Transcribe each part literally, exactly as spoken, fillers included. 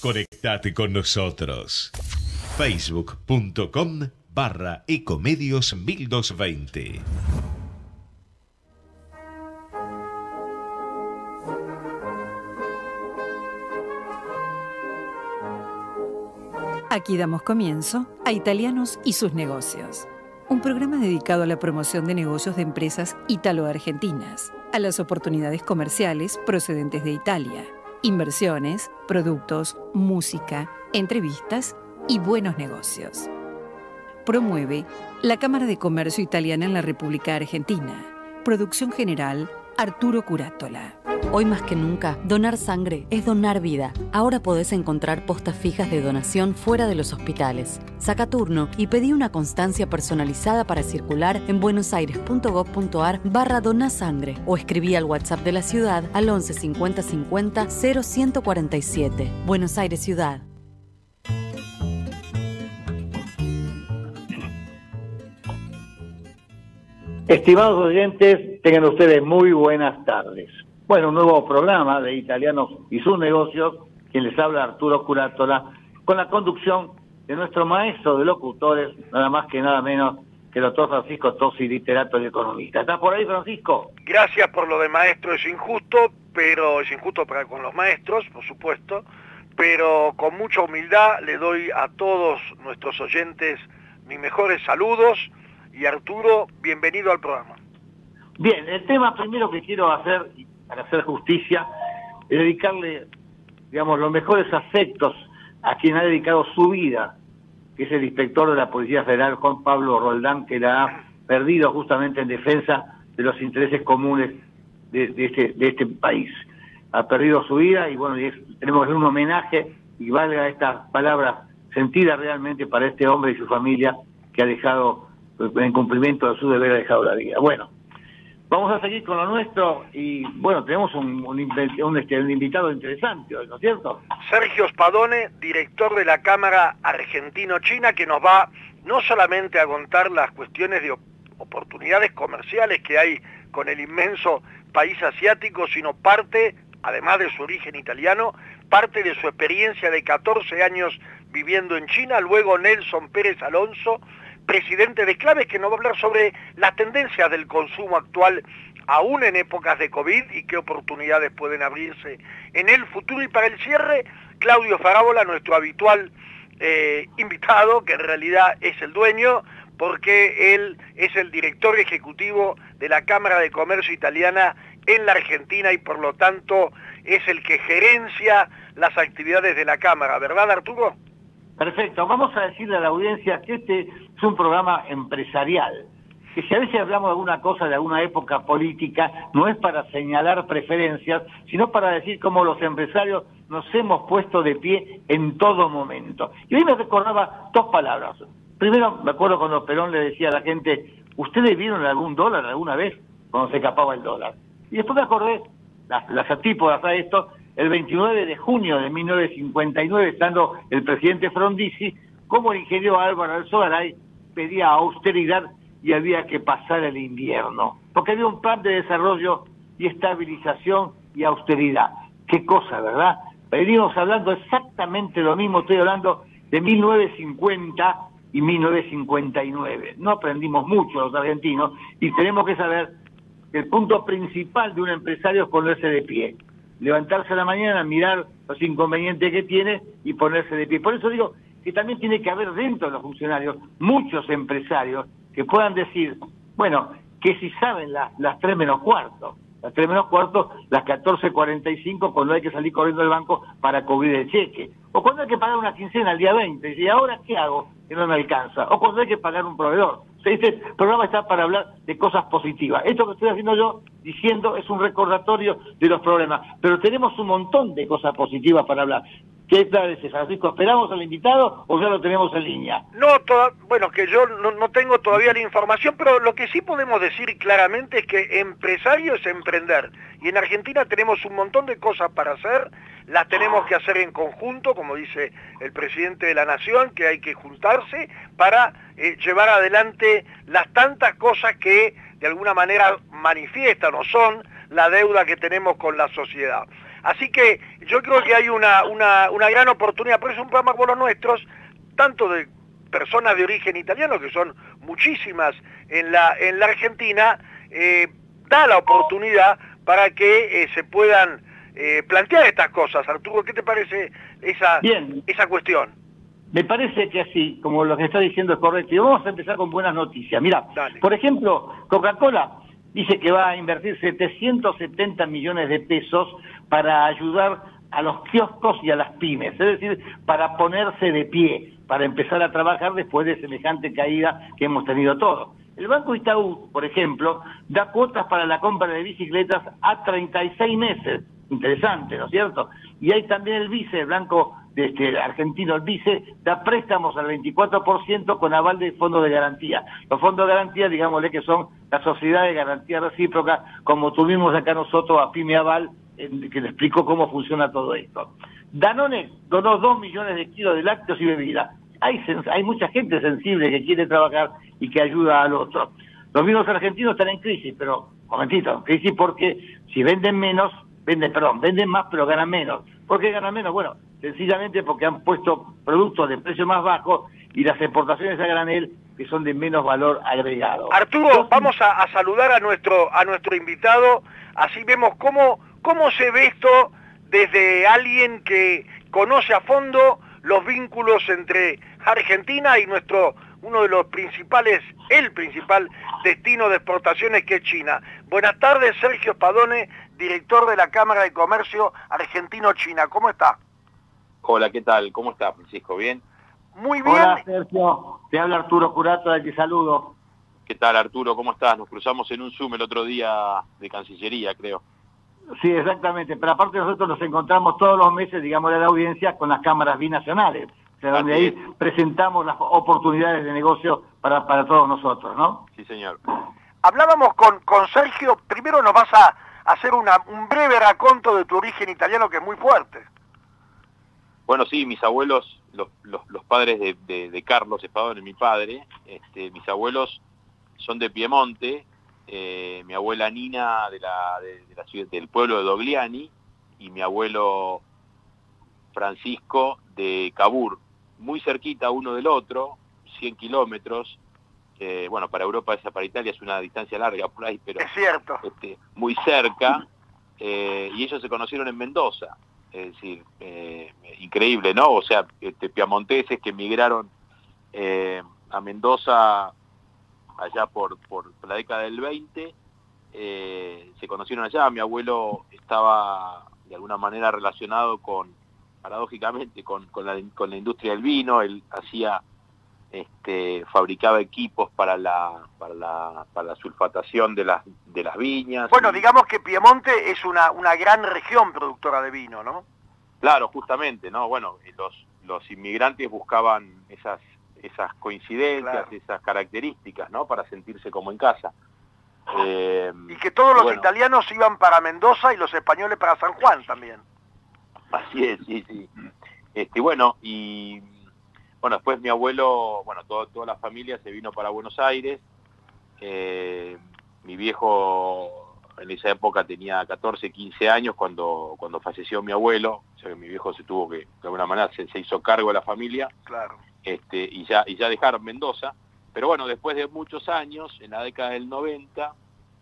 Conectate con nosotros. Facebook.com barra Ecomedios mil doscientos veinte. Aquí damos comienzo a Italianos y sus negocios. Un programa dedicado a la promoción de negocios de empresas italo-argentinas, a las oportunidades comerciales procedentes de Italia, inversiones, productos, música, entrevistas y buenos negocios. Promueve la Cámara de Comercio Italiana en la República Argentina. Producción general, Arturo Curátola. Hoy más que nunca, donar sangre es donar vida. Ahora podés encontrar postas fijas de donación fuera de los hospitales. Saca turno y pedí una constancia personalizada para circular en buenosaires.gov.ar barra donasangre o escribí al WhatsApp de la ciudad al once cincuenta cincuenta cero ciento cuarenta y siete. Buenos Aires Ciudad. Estimados oyentes, tengan ustedes muy buenas tardes. Bueno, un nuevo programa de Italianos y sus negocios, quien les habla Arturo Curátola, con la conducción de nuestro maestro de locutores, nada más que nada menos que el doctor Francisco Tosi, literato y economista. ¿Estás por ahí, Francisco? Gracias por lo de maestro, es injusto, pero es injusto para con los maestros, por supuesto, pero con mucha humildad le doy a todos nuestros oyentes mis mejores saludos. Y Arturo, bienvenido al programa. Bien, el tema primero que quiero hacer, para hacer justicia, es dedicarle, digamos, los mejores afectos a quien ha dedicado su vida, que es el inspector de la Policía Federal, Juan Pablo Roldán, que la ha perdido justamente en defensa de los intereses comunes de, de, este, de este país. Ha perdido su vida y bueno, y es, tenemos que hacer un homenaje, y valga estas palabras sentidas realmente para este hombre y su familia que ha dejado, en cumplimiento de su deber, ha dejado la vida. Bueno, vamos a seguir con lo nuestro y bueno, tenemos un, un, un, este, un invitado interesante hoy, ¿no es cierto? Sergio Spadone, director de la Cámara Argentino-China, que nos va no solamente a contar las cuestiones de oportunidades comerciales que hay con el inmenso país asiático, sino parte, además de su origen italiano, parte de su experiencia de catorce años viviendo en China. Luego Nelson Pérez Alonso, presidente de Claves, que nos va a hablar sobre las tendencias del consumo actual, aún en épocas de COVID, y qué oportunidades pueden abrirse en el futuro. Y para el cierre, Claudio Farabola, nuestro habitual eh, invitado, que en realidad es el dueño, porque él es el director ejecutivo de la Cámara de Comercio Italiana en la Argentina y por lo tanto es el que gerencia las actividades de la Cámara, ¿verdad, Arturo? Perfecto, vamos a decirle a la audiencia que este es un programa empresarial, que si a veces hablamos de alguna cosa de alguna época política, no es para señalar preferencias, sino para decir cómo los empresarios nos hemos puesto de pie en todo momento. Y hoy me recordaba dos palabras. Primero, me acuerdo cuando Perón le decía a la gente, ¿ustedes vieron algún dólar alguna vez? Cuando se escapaba el dólar. Y después me acordé, las, las antípodas a esto, el veintinueve de junio de mil novecientos cincuenta y nueve, estando el presidente Frondizi, como el ingeniero Álvaro Alzogaray pedía austeridad y había que pasar el invierno, porque había un plan de desarrollo y estabilización y austeridad. Qué cosa, ¿verdad? Venimos hablando exactamente lo mismo, estoy hablando de mil novecientos cincuenta y mil novecientos cincuenta y nueve. No aprendimos mucho los argentinos y tenemos que saber que el punto principal de un empresario es ponerse de pie. Levantarse a la mañana, mirar los inconvenientes que tiene y ponerse de pie. Por eso digo que también tiene que haber dentro de los funcionarios muchos empresarios que puedan decir, bueno, que si saben las, las tres menos cuarto, las tres menos cuarto, las catorce cuarenta y cinco cuando hay que salir corriendo del banco para cubrir el cheque, o cuando hay que pagar una quincena al día veinte, y ahora ¿qué hago? Que no me alcanza, o cuando hay que pagar un proveedor. O sea, este programa está para hablar de cosas positivas. Esto que estoy haciendo yo, diciendo, es un recordatorio de los problemas, pero tenemos un montón de cosas positivas para hablar. ¿Qué tal, Francisco? ¿Esperamos al invitado o ya lo tenemos en línea? No, toda, bueno, que yo no, no tengo todavía la información, pero lo que sí podemos decir claramente es que empresario es emprender. Y en Argentina tenemos un montón de cosas para hacer, las tenemos que hacer en conjunto, como dice el presidente de la Nación, que hay que juntarse para eh, llevar adelante las tantas cosas que de alguna manera manifiestan o son la deuda que tenemos con la sociedad. Así que yo creo que hay una, una, una gran oportunidad, por eso un programa como los nuestros, tanto de personas de origen italiano, que son muchísimas en la, en la Argentina, eh, da la oportunidad para que eh, se puedan eh, plantear estas cosas. Arturo, ¿qué te parece esa, Bien. esa cuestión? Me parece que así, como lo que está diciendo es correcto. Y vamos a empezar con buenas noticias. Mira, Dale. Por ejemplo, Coca-Cola dice que va a invertir setecientos setenta millones de pesos para ayudar a los kioscos y a las pymes, es decir, para ponerse de pie, para empezar a trabajar después de semejante caída que hemos tenido todos. El Banco Itaú, por ejemplo, da cuotas para la compra de bicicletas a treinta y seis meses. Interesante, ¿no es cierto? Y hay también el BICE, el Banco de este, argentino, el BICE, da préstamos al veinticuatro por ciento con aval de fondos de garantía. Los fondos de garantía, digámosle que son la sociedad de garantía recíproca, como tuvimos acá nosotros a Pyme Aval, eh, que le explicó cómo funciona todo esto. Danone donó dos millones de kilos de lácteos y bebidas. Hay, hay mucha gente sensible que quiere trabajar y que ayuda al otro. Los vinos argentinos están en crisis, pero, momentito, crisis porque si venden menos, venden, perdón, venden más pero ganan menos. ¿Por qué ganan menos? Bueno, sencillamente porque han puesto productos de precio más bajo y las exportaciones a granel que son de menos valor agregado. Arturo, Entonces, vamos a, a saludar a nuestro a nuestro invitado, así vemos cómo, cómo se ve esto desde alguien que conoce a fondo los vínculos entre Argentina y nuestro uno de los principales, el principal destino de exportaciones, que es China. Buenas tardes, Sergio Spadone, director de la Cámara de Comercio Argentino-China. ¿Cómo está? Hola, ¿qué tal? ¿Cómo está, Francisco? ¿Bien? Muy bien. Hola, Sergio. Te habla Arturo Curato, de Te saludo. ¿Qué tal, Arturo? ¿Cómo estás? Nos cruzamos en un Zoom el otro día de Cancillería, creo. Sí, exactamente. Pero aparte nosotros nos encontramos todos los meses, digamos, de la audiencia con las cámaras binacionales. O sea, donde ahí presentamos las oportunidades de negocio para, para todos nosotros, ¿no? Sí, señor. Hablábamos con, con Sergio. Primero nos vas a hacer una, un breve raconto de tu origen italiano, que es muy fuerte. Bueno, sí, mis abuelos, los, los, los padres de, de, de Carlos Spadone, mi padre, este, mis abuelos son de Piemonte, eh, mi abuela Nina de la, de, de la ciudad, del pueblo de Dogliani, y mi abuelo Francisco de Cabur, muy cerquita uno del otro, cien kilómetros, eh, bueno, para Europa, esa para Italia es una distancia larga por ahí, pero es cierto. Este, muy cerca, eh, y ellos se conocieron en Mendoza. Es decir, eh, increíble, ¿no? O sea, este, piamonteses que emigraron eh, a Mendoza allá por, por la década del veinte, eh, se conocieron allá. Mi abuelo estaba de alguna manera relacionado con, paradójicamente, con, con, la, con la industria del vino. Él hacía, este, fabricaba equipos para la, para la, para la sulfatación de las, de las viñas. Bueno, y, digamos que Piemonte es una, una gran región productora de vino, ¿no? Claro, justamente, ¿no? Bueno, los, los inmigrantes buscaban esas, esas coincidencias, claro, esas características, ¿no? Para sentirse como en casa. Eh, y que todos los bueno, italianos iban para Mendoza y los españoles para San Juan también. Así es, sí, sí. Este, bueno, y bueno, después mi abuelo, bueno, todo, toda la familia se vino para Buenos Aires. Eh, mi viejo en esa época tenía catorce, quince años cuando, cuando falleció mi abuelo. O sea que mi viejo se tuvo que, de alguna manera, se, se hizo cargo de la familia. Claro. Este, y ya, y ya dejaron Mendoza. Pero bueno, después de muchos años, en la década del noventa,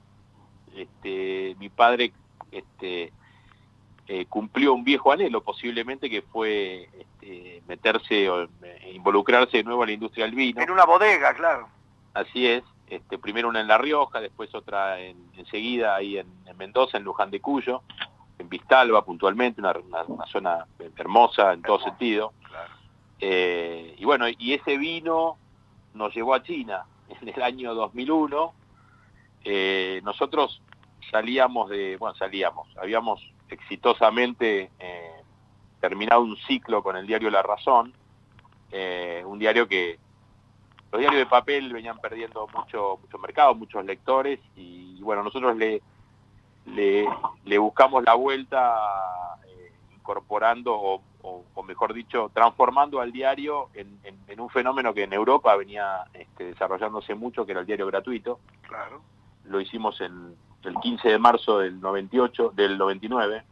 este, mi padre este, eh, cumplió un viejo anhelo, posiblemente, que fue este, meterse o eh, involucrarse de nuevo en la industria del vino. En una bodega, claro. Así es. Este, primero una en La Rioja, después otra en, enseguida ahí en, en Mendoza, en Luján de Cuyo, en Vistalba puntualmente, una, una, una zona hermosa en todo Hermoso, sentido. claro. Eh, y bueno, y ese vino nos llevó a China en el año dos mil uno. Eh, nosotros salíamos de, bueno, salíamos, habíamos exitosamente eh, terminado un ciclo con el diario La Razón, eh, un diario que los diarios de papel venían perdiendo mucho, mucho mercado, muchos lectores, y bueno, nosotros le, le, le buscamos la vuelta eh, incorporando, o, o, o mejor dicho, transformando al diario en, en, en un fenómeno que en Europa venía este, desarrollándose mucho, que era el diario gratuito. Claro. Lo hicimos en el quince de marzo del noventa y ocho, del noventa y nueve,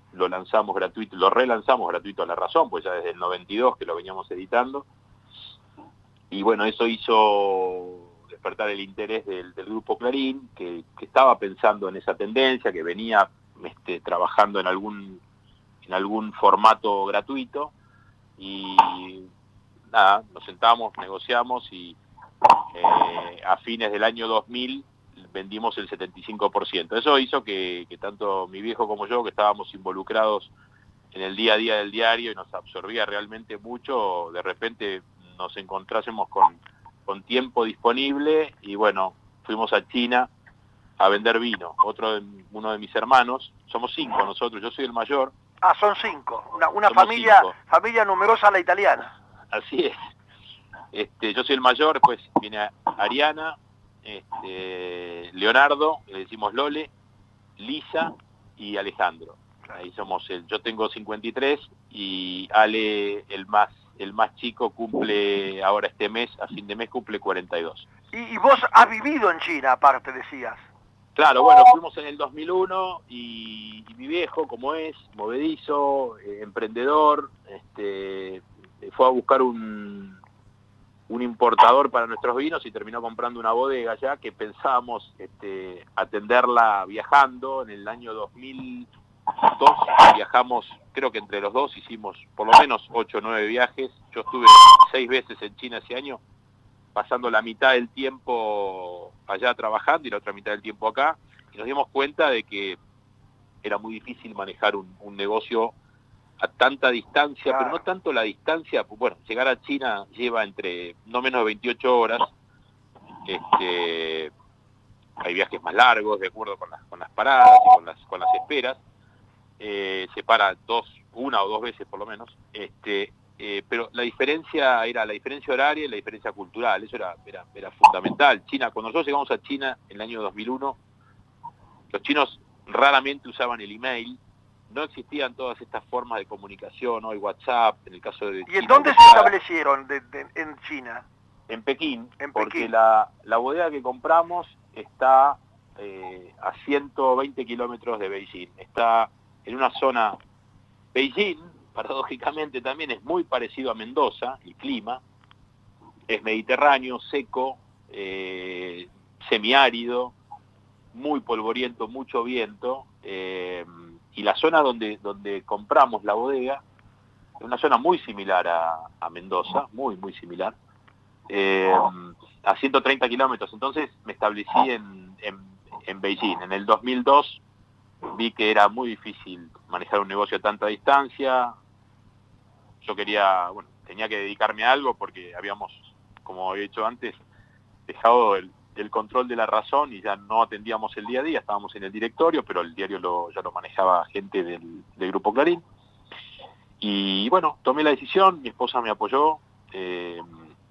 lo lanzamos gratuito, lo relanzamos gratuito a La Razón, pues ya desde el noventa y dos que lo veníamos editando. Y bueno, eso hizo despertar el interés del, del Grupo Clarín, que, que estaba pensando en esa tendencia, que venía este, trabajando en algún, en algún formato gratuito. Y nada, nos sentamos, negociamos y eh, a fines del año dos mil vendimos el setenta y cinco por ciento. Eso hizo que, que tanto mi viejo como yo, que estábamos involucrados en el día a día del diario y nos absorbía realmente mucho, de repente nos encontrásemos con, con tiempo disponible y bueno, fuimos a China a vender vino. Otro de, uno de mis hermanos, somos cinco nosotros, yo soy el mayor. Ah, son cinco, una, una familia cinco. familia numerosa a la italiana. Así es. Este, yo soy el mayor, después viene Ariana, este, Leonardo, le decimos Lole, Lisa y Alejandro. Ahí somos el, yo tengo cincuenta y tres y Ale, el más el más chico, cumple ahora este mes, a fin de mes cumple cuarenta y dos. Y, y vos has vivido en China, aparte, decías. Claro, bueno, fuimos en el dos mil uno y, y mi viejo, como es, movedizo, eh, emprendedor, este, fue a buscar un, un importador para nuestros vinos y terminó comprando una bodega ya que pensábamos este, atenderla viajando. En el año dos mil dos viajamos, creo que entre los dos hicimos por lo menos ocho o nueve viajes. Yo estuve seis veces en China ese año, pasando la mitad del tiempo allá trabajando y la otra mitad del tiempo acá, y nos dimos cuenta de que era muy difícil manejar un, un negocio a tanta distancia, claro. Pero no tanto la distancia, bueno, llegar a China lleva entre no menos de veintiocho horas, este, hay viajes más largos de acuerdo con las, con las paradas y con las, con las esperas, eh, se para dos, una o dos veces por lo menos, este, eh, pero la diferencia era la diferencia horaria y la diferencia cultural, eso era, era, era fundamental. China, cuando nosotros llegamos a China en el año dos mil uno, los chinos raramente usaban el email, no existían todas estas formas de comunicación, hoy WhatsApp, en el caso de ¿Y China, en dónde se establecieron de, de, en China? En Pekín, en porque Pekín. La, la bodega que compramos está eh, a ciento veinte kilómetros de Beijing, está en una zona, Beijing, paradójicamente también es muy parecido a Mendoza, el clima, es mediterráneo, seco, eh, semiárido, muy polvoriento, mucho viento, eh, y la zona donde, donde compramos la bodega es una zona muy similar a, a Mendoza, muy, muy similar, eh, a ciento treinta kilómetros. Entonces me establecí en, en, en Beijing. En el dos mil dos vi que era muy difícil manejar un negocio a tanta distancia. Yo quería, bueno, tenía que dedicarme a algo porque habíamos, como he dicho antes, dejado el, el control de La Razón y ya no atendíamos el día a día, estábamos en el directorio, pero el diario lo, ya lo manejaba gente del, del Grupo Clarín. Y bueno, tomé la decisión, mi esposa me apoyó. Eh,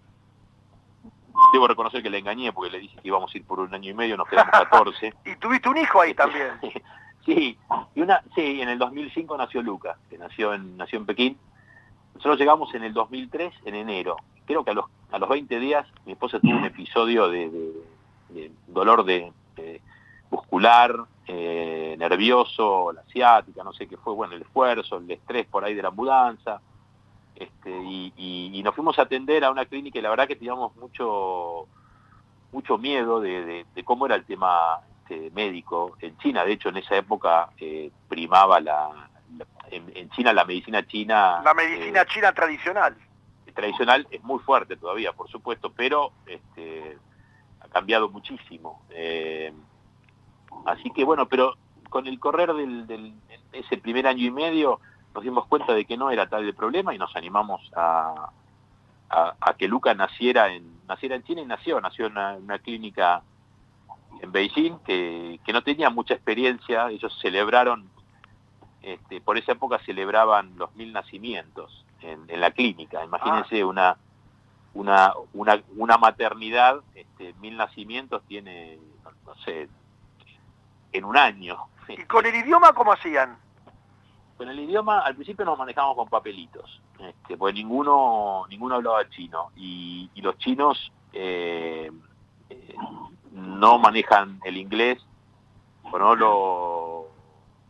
debo reconocer que le engañé porque le dije que íbamos a ir por un año y medio, nos quedamos catorce. ¿Y tuviste un hijo ahí también? Sí, y una, sí, en el dos mil cinco nació Luca, que nació en, nació en Pekín. Nosotros llegamos en el dos mil tres, en enero. Creo que a los, a los veinte días mi esposa tuvo un episodio de, de, de dolor de, de muscular, eh, nervioso, la ciática, no sé qué fue, bueno, el esfuerzo, el estrés por ahí de la mudanza. Este, y, y, y nos fuimos a atender a una clínica y la verdad que teníamos mucho, mucho miedo de, de, de cómo era el tema este, médico. En China, de hecho, en esa época eh, primaba la, la en, en China la medicina china. La medicina eh, china tradicional. Tradicional es muy fuerte todavía, por supuesto, pero este, ha cambiado muchísimo. Eh, así que bueno, pero con el correr del, del ese primer año y medio nos dimos cuenta de que no era tal el problema y nos animamos a, a, a que Luca naciera en naciera en China y nació, nació en una, una clínica en Beijing que, que no tenía mucha experiencia. Ellos celebraron, este, por esa época celebraban los mil nacimientos en, en la clínica. Imagínense ah. una, una, una, una maternidad, este, mil nacimientos tiene, no sé, en un año. ¿Y con el idioma cómo hacían? Con el idioma, al principio nos manejamos con papelitos, este, porque ninguno ninguno hablaba chino, y, y los chinos eh, eh, no manejan el inglés, o no lo,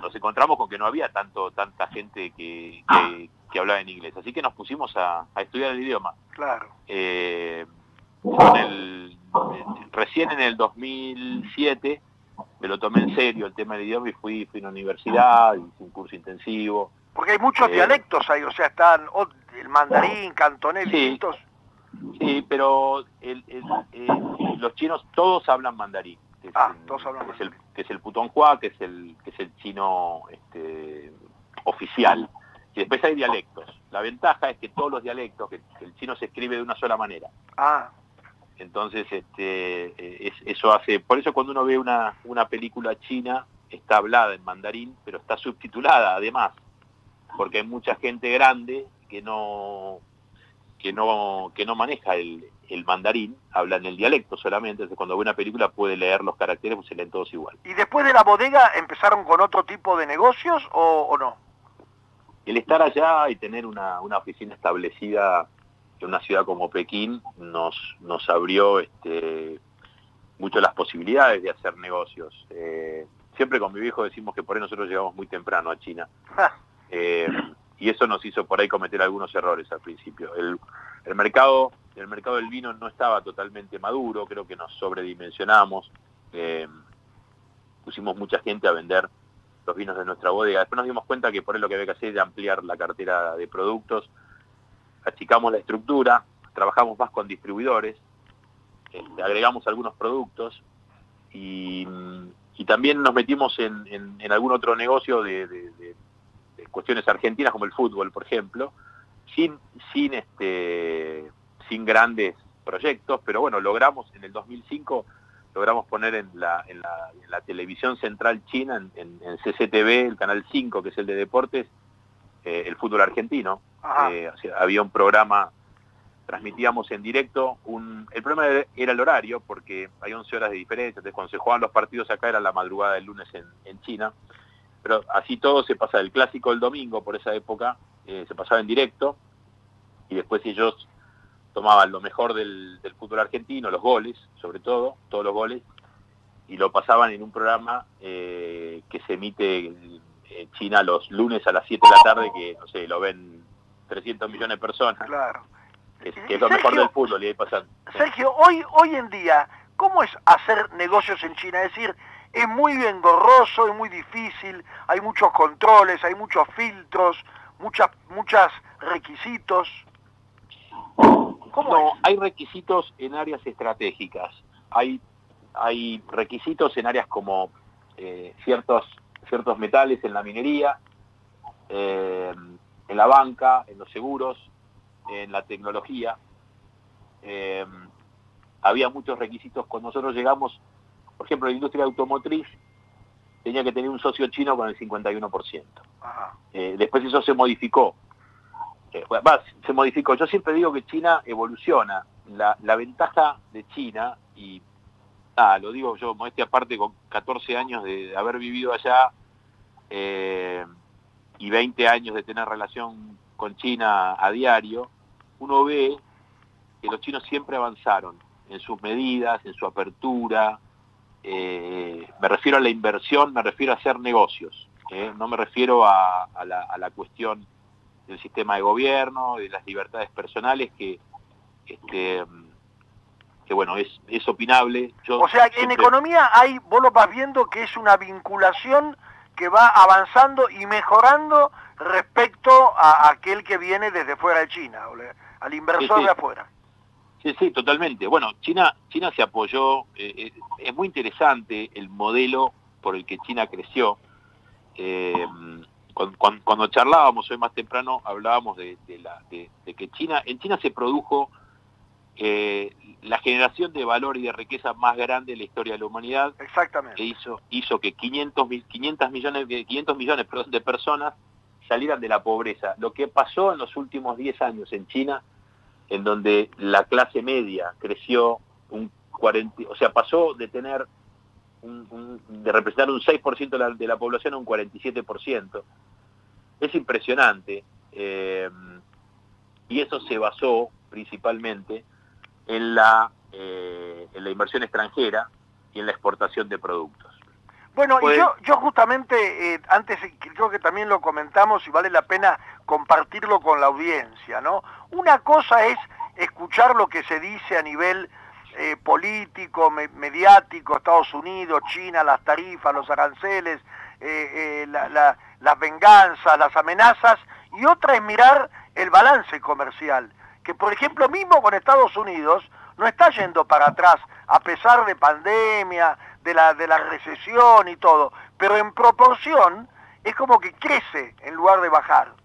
nos encontramos con que no había tanto tanta gente que, que, que hablaba en inglés. Así que nos pusimos a, a estudiar el idioma. Claro. Eh, en el, recién en el dos mil siete me lo tomé en serio el tema del idioma y fui, fui a una universidad, hice un curso intensivo. Porque hay muchos eh, dialectos ahí, o sea, están oh, el mandarín, cantonés, sí, distintos. Sí, pero el, el, el, los chinos todos hablan mandarín. Que es, Ah, el, todos hablan que es mandarín. el, que es el Putonghua, que es el, que es el chino este, oficial. Y después hay dialectos. La ventaja es que todos los dialectos, que, que el chino se escribe de una sola manera. Ah, Entonces, este, es, eso hace... Por eso cuando uno ve una, una película china, está hablada en mandarín, pero está subtitulada además, porque hay mucha gente grande que no que no que no maneja el, el mandarín, habla en el dialecto solamente, entonces cuando ve una película puede leer los caracteres, pues se leen todos igual. ¿y después de la bodega empezaron con otro tipo de negocios o, o no? El estar allá y tener una, una oficina establecida en una ciudad como Pekín nos, nos abrió este, mucho las posibilidades de hacer negocios. Eh, siempre con mi viejo decimos que por ahí nosotros llegamos muy temprano a China. Eh, y eso nos hizo por ahí cometer algunos errores al principio. El, el mercado el mercado del vino no estaba totalmente maduro, creo que nos sobredimensionamos. Eh, pusimos mucha gente a vender los vinos de nuestra bodega. Después nos dimos cuenta que por ahí lo que había que hacer era ampliar la cartera de productos. Achicamos la estructura, trabajamos más con distribuidores, este, agregamos algunos productos y, y también nos metimos en, en, en algún otro negocio de, de, de, de cuestiones argentinas como el fútbol, por ejemplo, sin, sin, este, sin grandes proyectos, pero bueno, logramos en el dos mil cinco logramos poner en la, en la, en la televisión central china, en, en, en C C T V, el canal cinco, que es el de deportes, eh, el fútbol argentino. Eh, o sea, había un programa, transmitíamos en directo, un, el problema era el horario, porque hay once horas de diferencia, entonces cuando se jugaban los partidos acá era la madrugada del lunes en, en China, pero así todo se pasa del clásico el domingo, por esa época, eh, se pasaba en directo, y después ellos tomaban lo mejor del, del fútbol argentino, los goles, sobre todo, todos los goles, y lo pasaban en un programa eh, que se emite en, en China los lunes a las siete de la tarde, que, no sé, lo ven trescientos millones de personas. Claro. Que, que es lo Sergio, mejor del fútbol, y ahí pasan. Sergio, hoy, hoy en día, ¿cómo es hacer negocios en China? Es decir, es muy engorroso, es muy difícil, hay muchos controles, hay muchos filtros, muchas, muchas requisitos. ¿Cómo No, es? hay requisitos en áreas estratégicas, hay, hay requisitos en áreas como eh, ciertos, ciertos metales en la minería, eh, en la banca, en los seguros, en la tecnología. Eh, había muchos requisitos. Cuando nosotros llegamos, por ejemplo, la industria automotriz tenía que tener un socio chino con el cincuenta y uno por ciento. Eh, después eso se modificó. Eh, bueno, se modificó. Yo siempre digo que China evoluciona. La, la ventaja de China, y ah, lo digo yo, modestia aparte, con catorce años de, de haber vivido allá, eh, y veinte años de tener relación con China a diario, uno ve que los chinos siempre avanzaron en sus medidas, en su apertura. Eh, me refiero a la inversión, me refiero a hacer negocios, ¿eh? No me refiero a, a, la, a la cuestión del sistema de gobierno, de las libertades personales, que, este, que bueno, es, es opinable. Yo o sea, que siempre... en economía hay, vos lo vas viendo que es una vinculación que va avanzando y mejorando respecto a aquel que viene desde fuera de China, al inversor sí, sí. de afuera. Sí, sí, totalmente. Bueno, China, China se apoyó, eh, es muy interesante el modelo por el que China creció. Eh, cuando, cuando, cuando charlábamos hoy más temprano, hablábamos de, de, la, de, de que China, en China se produjo eh, la generación de valor y de riqueza más grande de la historia de la humanidad. Exactamente. Que hizo, hizo que quinientos millones, quinientos millones perdón, de personas salieran de la pobreza. Lo que pasó en los últimos diez años en China, en donde la clase media creció un cuarenta, o sea, pasó de tener un, un, de representar un seis por ciento de la, de la población a un cuarenta y siete por ciento. Es impresionante, eh, y eso se basó principalmente en la, eh, en la inversión extranjera y en la exportación de productos. Bueno, pues, y yo, yo justamente, eh, antes creo que también lo comentamos y vale la pena compartirlo con la audiencia, ¿no? Una cosa es escuchar lo que se dice a nivel eh, político, me, mediático, Estados Unidos, China, las tarifas, los aranceles, eh, eh, la, la, las venganzas, las amenazas, y otra es mirar el balance comercial, que por ejemplo mismo con Estados Unidos no está yendo para atrás, a pesar de pandemia, de la, de la recesión y todo, pero en proporción es como que crece en lugar de bajar.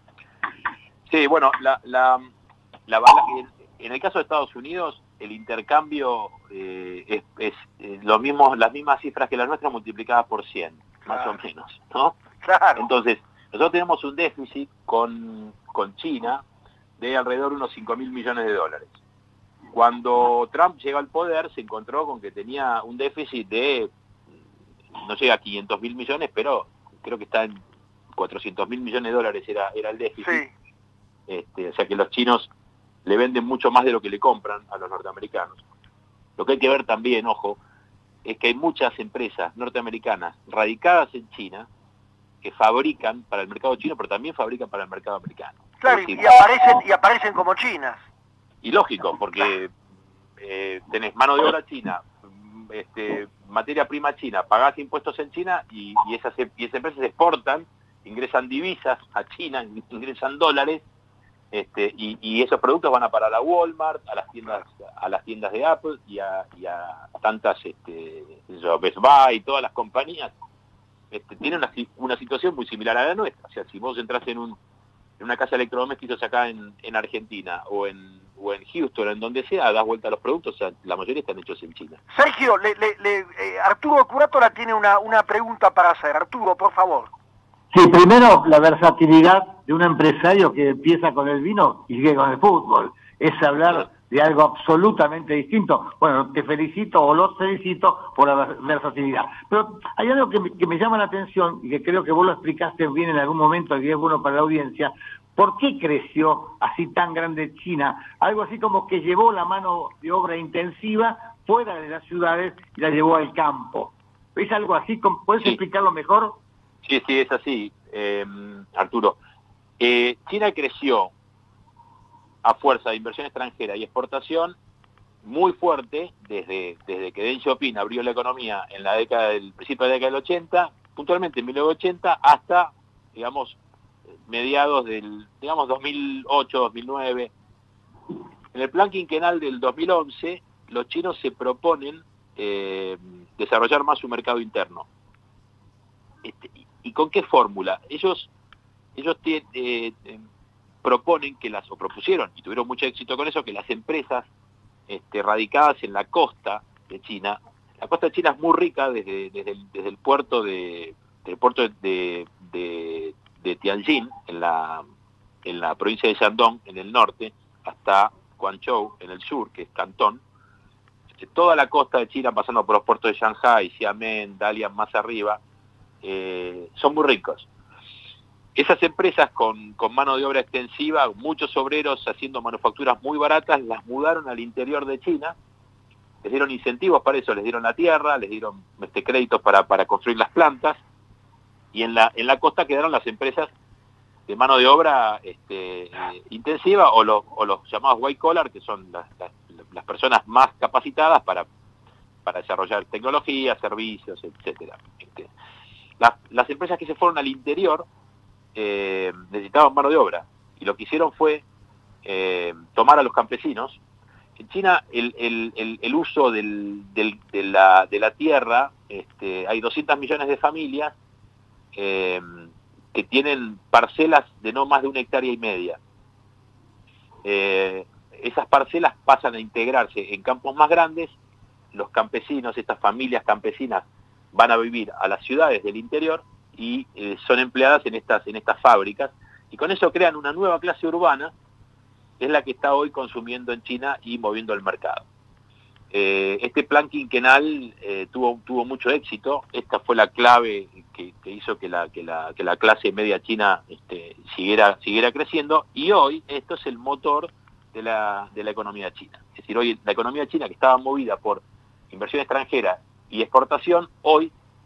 Sí, bueno, la, la, la, la en, en el caso de Estados Unidos, el intercambio eh, es, es eh, lo mismo, las mismas cifras que la nuestra multiplicadas por cien, claro, más o menos, ¿no? Claro. Entonces, nosotros tenemos un déficit con, con China de alrededor de unos cinco mil millones de dólares. Cuando Trump llegó al poder, se encontró con que tenía un déficit de, no llega a quinientos mil millones, pero creo que está en cuatrocientos mil millones de dólares era, era el déficit. Sí. Este, o sea que los chinos le venden mucho más de lo que le compran a los norteamericanos. Lo que hay que ver también, ojo, es que hay muchas empresas norteamericanas radicadas en China que fabrican para el mercado chino, pero también fabrican para el mercado americano. Claro, decir, y aparecen, y aparecen como chinas. Y lógico, porque eh, tenés mano de obra china, este, materia prima china, pagás impuestos en China y, y, esas, y esas empresas exportan, ingresan divisas a China, ingresan dólares, este, y, y esos productos van a parar a Walmart, a las tiendas, a las tiendas de Apple y a, y a tantas, este, Best Buy y todas las compañías. Este, tienen una, una situación muy similar a la nuestra. O sea, si vos entras en, un, en una casa de electrodomésticos acá en, en Argentina o en, o en Houston o en donde sea, das vuelta a los productos, o sea, la mayoría están hechos en China. Sergio, le, le, le, eh, Arturo Curátola tiene una, una pregunta para hacer. Arturo, por favor. Sí, primero la versatilidad de un empresario que empieza con el vino y sigue con el fútbol. Es hablar de algo absolutamente distinto. Bueno, te felicito o los felicito por la versatilidad. Pero hay algo que me, que me llama la atención y que creo que vos lo explicaste bien en algún momento y es bueno para la audiencia. ¿Por qué creció así tan grande China? Algo así como que llevó la mano de obra intensiva fuera de las ciudades y la llevó al campo. ¿Es algo así? ¿Puedes sí. explicarlo mejor? Sí, sí, es así, eh, Arturo. Eh, China creció a fuerza de inversión extranjera y exportación muy fuerte desde, desde que Deng Xiaoping abrió la economía en la década del principio de la década del ochenta, puntualmente en mil novecientos ochenta, hasta, digamos, mediados del, digamos, dos mil ocho, dos mil nueve. En el plan quinquenal del dos mil once, los chinos se proponen eh, desarrollar más su mercado interno. Este, ¿Y con qué fórmula? Ellos, ellos te, eh, eh, proponen que las, o propusieron, y tuvieron mucho éxito con eso, que las empresas este, radicadas en la costa de China, la costa de China es muy rica desde, desde, el, desde el puerto de, del puerto de, de, de Tianjin, en la, en la provincia de Shandong, en el norte, hasta Guangzhou, en el sur, que es Cantón. Este, toda la costa de China, pasando por los puertos de Shanghai, Xiamen, Dalian, más arriba, Eh, son muy ricos. Esas empresas con, con mano de obra extensiva, muchos obreros haciendo manufacturas muy baratas, las mudaron al interior de China, les dieron incentivos para eso, les dieron la tierra, les dieron este, créditos para, para construir las plantas, y en la, en la costa quedaron las empresas de mano de obra este, eh, intensiva o, lo, o los llamados white collar, que son las, las, las personas más capacitadas para, para desarrollar tecnología, servicios, etcétera. Este, Las, las empresas que se fueron al interior eh, necesitaban mano de obra y lo que hicieron fue eh, tomar a los campesinos. En China el, el, el, el uso del, del, de, la, de la tierra, este, hay doscientos millones de familias eh, que tienen parcelas de no más de una hectárea y media. Eh, esas parcelas pasan a integrarse en campos más grandes, los campesinos, estas familias campesinas, van a vivir a las ciudades del interior y eh, son empleadas en estas, en estas fábricas, y con eso crean una nueva clase urbana, que es la que está hoy consumiendo en China y moviendo el mercado. Eh, este plan quinquenal eh, tuvo, tuvo mucho éxito. Esta fue la clave que, que hizo que la, que, la, que la clase media china este, siguiera, siguiera creciendo, y hoy esto es el motor de la, de la economía china. Es decir, hoy la economía china, que estaba movida por inversión extranjera y exportación, hoy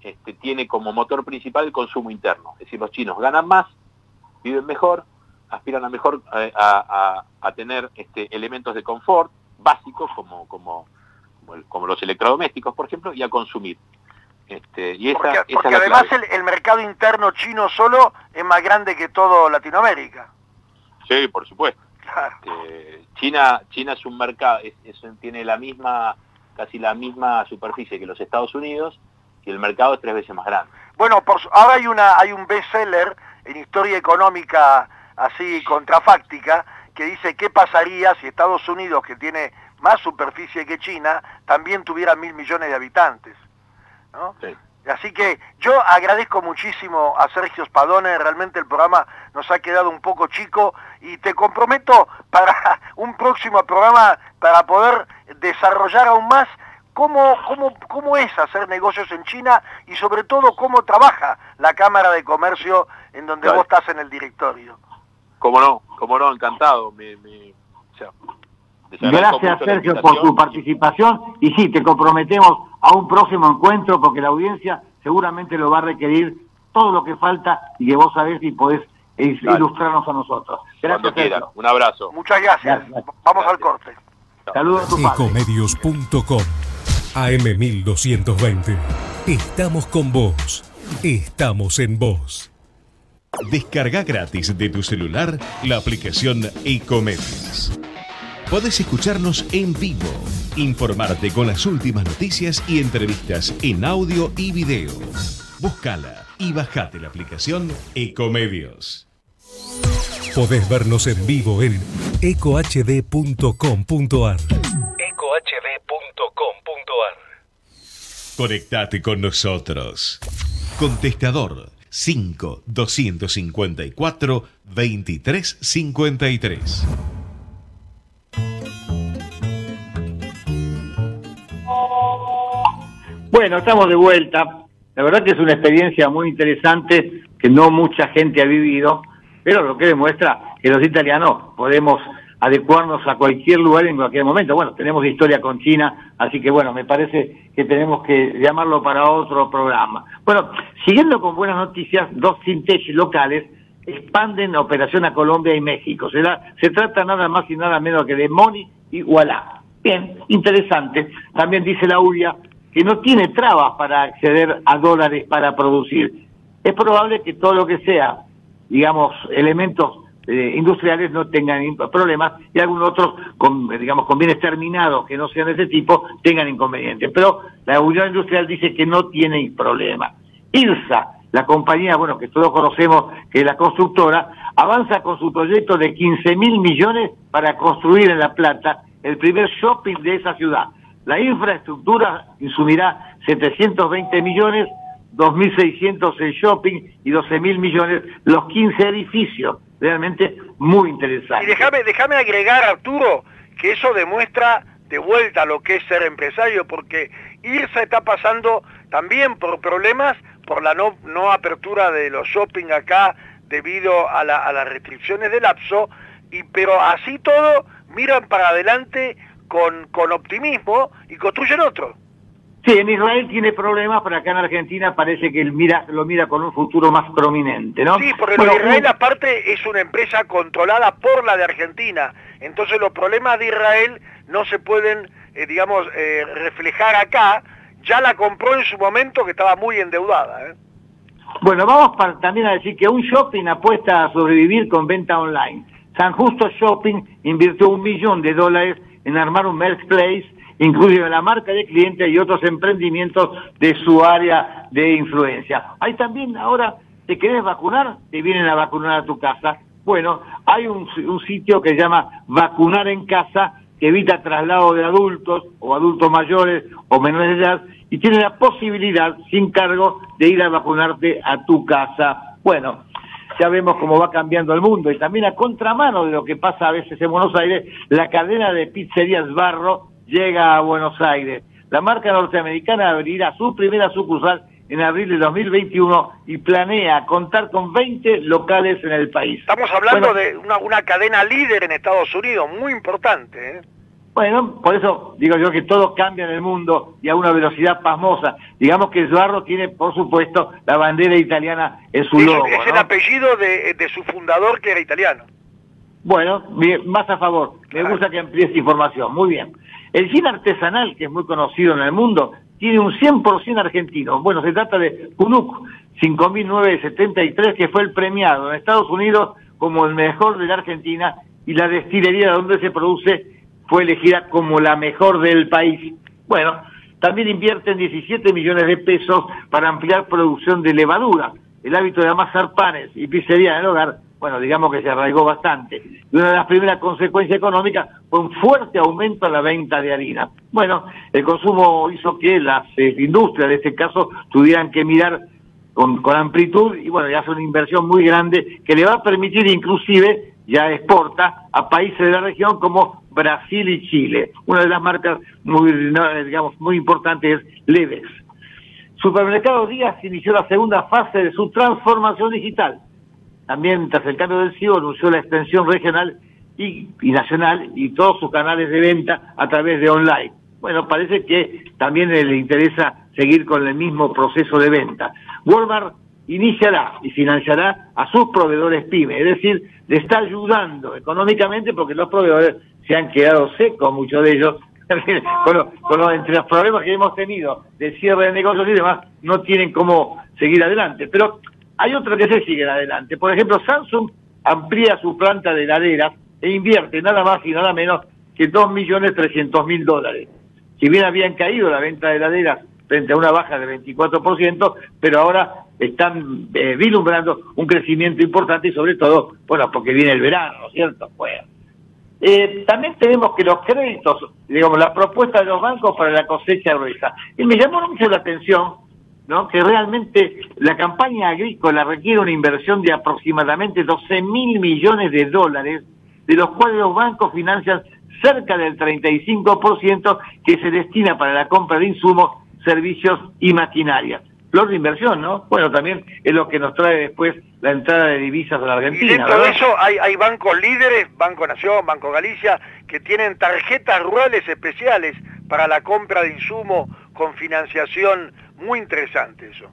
este, tiene como motor principal el consumo interno. Es decir, los chinos ganan más, viven mejor, aspiran a mejor a, a, a tener este, elementos de confort básicos como, como, como los electrodomésticos, por ejemplo, y a consumir. Este, y esa, porque esa porque es la además clave. el, el mercado interno chino solo es más grande que todo Latinoamérica. Sí, por supuesto. Claro. Este, China, China es un mercado, es, es, tiene la misma, casi la misma superficie que los Estados Unidos, y el mercado es tres veces más grande. Bueno, por, ahora hay una hay un bestseller en historia económica así contrafáctica que dice qué pasaría si Estados Unidos, que tiene más superficie que China, también tuviera mil millones de habitantes, ¿no? Sí. Así que yo agradezco muchísimo a Sergio Spadone, realmente el programa nos ha quedado un poco chico y te comprometo para un próximo programa para poder desarrollar aún más cómo, cómo, cómo es hacer negocios en China y sobre todo cómo trabaja la Cámara de Comercio en donde Claro. vos estás en el directorio. Cómo no, cómo no, encantado. Me, me, o sea, les agradezco Gracias, mucho la Sergio, por tu invitación. participación. Y sí, te comprometemos a un próximo encuentro porque la audiencia seguramente lo va a requerir todo lo que falta y que vos sabés y podés is- Dale. ilustrarnos a nosotros. Cuando Gracias, quieran. Sergio. Un abrazo. Muchas gracias. Gracias. Vamos Gracias. al corte. Saludos a tu padre. Ecomedios punto com A M mil doscientos veinte. Estamos con vos. Estamos en vos. Descarga gratis de tu celular la aplicación Ecomedios. Podés escucharnos en vivo, informarte con las últimas noticias y entrevistas en audio y video. Búscala y bajate la aplicación Ecomedios. Podés vernos en vivo en eco h d punto com punto a r. eco h d punto com punto a r. Conectate con nosotros. Contestador cinco doscientos cincuenta y cuatro veintitrés cincuenta y tres. Bueno, estamos de vuelta. La verdad que es una experiencia muy interesante que no mucha gente ha vivido, pero lo que demuestra que los italianos podemos adecuarnos a cualquier lugar en cualquier momento. Bueno, tenemos historia con China, así que bueno, me parece que tenemos que llamarlo para otro programa. Bueno, siguiendo con buenas noticias, dos fintech locales expanden la operación a Colombia y México. Se, da, se trata nada más y nada menos que de Money y Ualá. Bien, interesante. También dice la U R I A que no tiene trabas para acceder a dólares para producir. Es probable que todo lo que sea, digamos, elementos eh, industriales no tengan problemas y algunos otros, con, digamos, con bienes terminados que no sean de ese tipo, tengan inconvenientes. Pero la Unión Industrial dice que no tiene problema. IRSA, la compañía, bueno, que todos conocemos, que es la constructora, avanza con su proyecto de quince mil millones para construir en La Plata el primer shopping de esa ciudad. La infraestructura insumirá setecientos veinte millones, dos mil seiscientos el shopping y doce mil millones los quince edificios. Realmente muy interesante. Y déjame déjame agregar, Arturo, que eso demuestra de vuelta lo que es ser empresario, porque IRSA está pasando también por problemas por la no, no apertura de los shopping acá debido a, la, a las restricciones del lapso, y, pero así todo miran para adelante con, con optimismo y construyen otro. Sí, en Israel tiene problemas, pero acá en Argentina parece que él mira, lo mira con un futuro más prominente, ¿no? Sí, porque Bueno, lo de Israel un- aparte es una empresa controlada por la de Argentina, entonces los problemas de Israel no se pueden, eh, digamos, eh, reflejar acá. Ya la compró en su momento que estaba muy endeudada, ¿eh? Bueno, vamos para, también a decir que un shopping apuesta a sobrevivir con venta online. San Justo Shopping invirtió un millón de dólares en armar un marketplace, incluye la marca de cliente y otros emprendimientos de su área de influencia. Hay también ahora, ¿te querés vacunar? Te vienen a vacunar a tu casa. Bueno, hay un, un sitio que se llama Vacunar en Casa, que evita traslado de adultos o adultos mayores o menores de edad y tiene la posibilidad, sin cargo, de ir a vacunarte a tu casa. Bueno, ya vemos cómo va cambiando el mundo y también a contramano de lo que pasa a veces en Buenos Aires, la cadena de pizzerías Barro llega a Buenos Aires. La marca norteamericana abrirá su primera sucursal en abril de dos mil veintiuno y planea contar con veinte locales en el país. Estamos hablando Bueno, de una, una cadena líder en Estados Unidos, muy importante, ¿eh? Bueno, por eso digo yo que todo cambia en el mundo y a una velocidad pasmosa. Digamos que Sbarro tiene, por supuesto, la bandera italiana en su es, logo. Es ¿no? el apellido de, de su fundador, que era italiano. Bueno, bien, más a favor. Me Claro. gusta que amplíes información. Muy bien. El gin artesanal, que es muy conocido en el mundo, tiene un cien por ciento argentino. Bueno, se trata de Punuk cinco mil novecientos setenta y tres, que fue el premiado en Estados Unidos como el mejor de la Argentina, y la destilería donde se produce fue elegida como la mejor del país. Bueno, también invierten diecisiete millones de pesos para ampliar producción de levadura. El hábito de amasar panes y pizzería en el hogar, bueno, digamos que se arraigó bastante. Y una de las primeras consecuencias económicas fue un fuerte aumento en la venta de harina. Bueno, el consumo hizo que las eh, industrias, en este caso, tuvieran que mirar con, con amplitud, y bueno, ya hace una inversión muy grande que le va a permitir inclusive, ya exporta a países de la región como Brasil y Chile. Una de las marcas muy, digamos, muy importantes es Leves. Supermercado Díaz inició la segunda fase de su transformación digital. También, tras el cambio del C E O, anunció la extensión regional y, y nacional y todos sus canales de venta a través de online. Bueno, parece que también le interesa seguir con el mismo proceso de venta. Walmart iniciará y financiará a sus proveedores pyme, es decir, le está ayudando económicamente porque los proveedores se han quedado secos, muchos de ellos, con lo, con lo, entre los problemas que hemos tenido de cierre de negocios y demás, no tienen cómo seguir adelante. Pero hay otros que se siguen adelante. Por ejemplo, Samsung amplía su planta de heladeras e invierte nada más y nada menos que dos millones trescientos mil dólares. Si bien habían caído la venta de heladeras frente a una baja de veinticuatro por ciento, pero ahora están eh, vislumbrando un crecimiento importante y sobre todo, bueno, porque viene el verano, ¿no es cierto? Bueno. Eh, también tenemos que los créditos, digamos, la propuesta de los bancos para la cosecha gruesa. Y me llamó mucho la atención, ¿no?, que realmente la campaña agrícola requiere una inversión de aproximadamente doce mil millones de dólares, de los cuales los bancos financian cerca del treinta y cinco por ciento que se destina para la compra de insumos, servicios y maquinaria. Flor de inversión, ¿no? Bueno, también es lo que nos trae después la entrada de divisas a la Argentina. Y dentro ¿verdad? de eso hay, hay bancos líderes, Banco Nación, Banco Galicia, que tienen tarjetas rurales especiales para la compra de insumos con financiación. Muy interesante eso.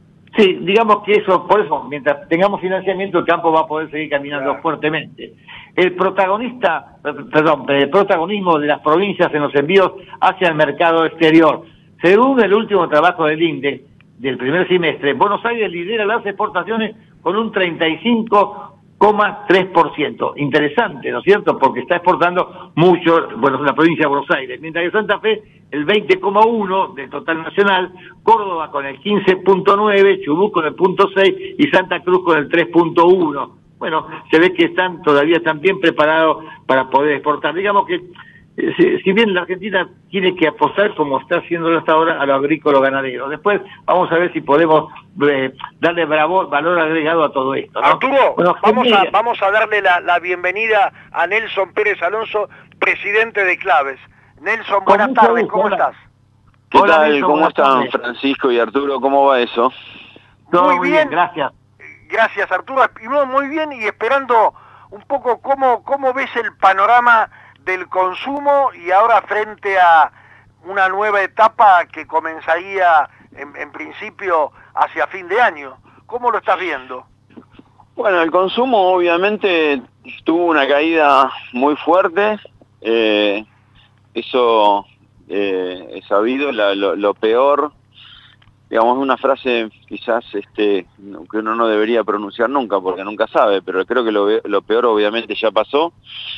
Sí, digamos que eso, por eso, mientras tengamos financiamiento, el campo va a poder seguir caminando claro. fuertemente. El protagonista, perdón, el protagonismo de las provincias en los envíos hacia el mercado exterior. Según el último trabajo del INDEC del primer semestre, Buenos Aires lidera las exportaciones con un treinta y cinco coma tres por ciento. Interesante, ¿no es cierto? Porque está exportando mucho, bueno, la provincia de Buenos Aires. Mientras que Santa Fe, el veinte coma uno del total nacional, Córdoba con el quince punto nueve, Chubut con el punto seis y Santa Cruz con el tres punto uno. Bueno, se ve que están todavía están bien preparados para poder exportar. Digamos que Si, si bien la Argentina tiene que apostar, como está haciendo hasta ahora, a lo agrícola ganadero. Después vamos a ver si podemos eh, darle bravo, valor agregado a todo esto, ¿no? Arturo, bueno, vamos, a, vamos a darle la, la bienvenida a Nelson Pérez Alonso, presidente de Claves. Nelson, buenas tardes, gusto, ¿cómo hola. estás? ¿Qué Hola, tal? Nelson, ¿Cómo están, tardes. Francisco y Arturo? ¿Cómo va eso? Todo muy, muy bien. bien, gracias. Gracias, Arturo. Y muy bien, y esperando un poco cómo, cómo ves el panorama del consumo y ahora frente a una nueva etapa que comenzaría en, en principio hacia fin de año. ¿Cómo lo estás viendo? Bueno, el consumo obviamente tuvo una caída muy fuerte, eh, eso eh, es sabido, la, lo, lo peor, digamos, una frase quizás este, que uno no debería pronunciar nunca porque nunca sabe, pero creo que lo, lo peor obviamente ya pasó.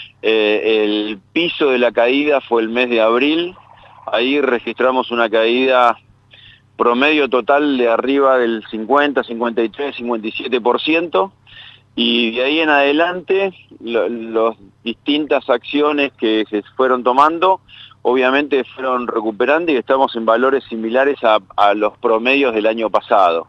Eh, el piso de la caída fue el mes de abril, ahí registramos una caída promedio total de arriba del cincuenta, cincuenta y tres, cincuenta y siete por ciento, y de ahí en adelante las distintas acciones que se fueron tomando obviamente fueron recuperando y estamos en valores similares a, a los promedios del año pasado.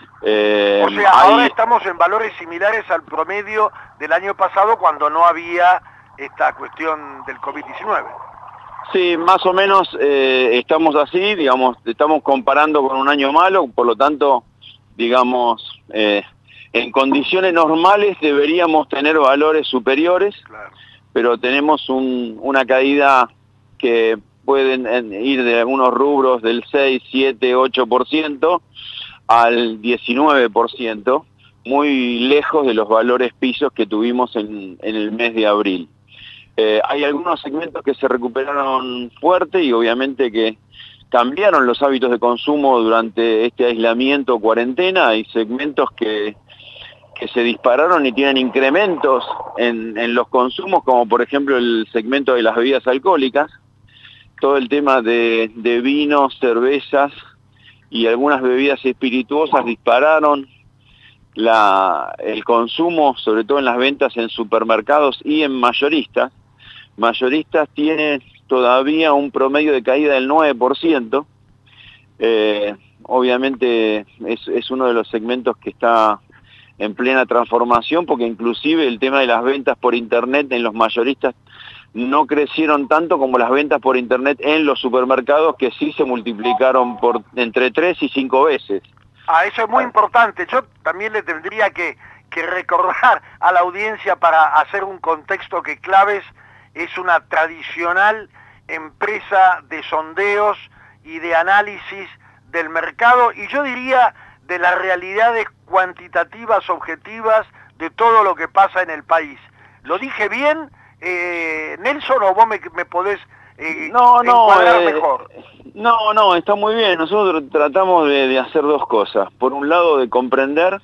Eh, o sea, hay... ahora estamos en valores similares al promedio del año pasado cuando no había esta cuestión del COVID diecinueve. Sí, más o menos eh, estamos así, digamos, estamos comparando con un año malo, por lo tanto, digamos, eh, en condiciones normales deberíamos tener valores superiores, claro. Pero tenemos un, una caída que pueden ir de algunos rubros del seis, siete, ocho por ciento al diecinueve por ciento, muy lejos de los valores pisos que tuvimos en, en el mes de abril. Eh, hay algunos segmentos que se recuperaron fuerte y obviamente que cambiaron los hábitos de consumo durante este aislamiento o cuarentena. Hay segmentos que, que se dispararon y tienen incrementos en, en los consumos, como por ejemplo el segmento de las bebidas alcohólicas. Todo el tema de, de vinos, cervezas y algunas bebidas espirituosas dispararon la, el consumo, sobre todo en las ventas en supermercados y en mayoristas. Mayoristas tienen todavía un promedio de caída del nueve por ciento. Eh, obviamente es, es uno de los segmentos que está en plena transformación, porque inclusive el tema de las ventas por internet en los mayoristas no crecieron tanto como las ventas por internet en los supermercados, que sí se multiplicaron por entre tres y cinco veces. Ah, eso es muy importante. Yo también le tendría que, que recordar a la audiencia, para hacer un contexto que Claves es una tradicional empresa de sondeos y de análisis del mercado, y yo diría de las realidades cuantitativas, objetivas, de todo lo que pasa en el país. ¿Lo dije bien, eh, Nelson, o vos me, me podés eh, no, no, encuadrar eh, mejor? No, no, está muy bien. Nosotros tratamos de, de hacer dos cosas. Por un lado, de comprender,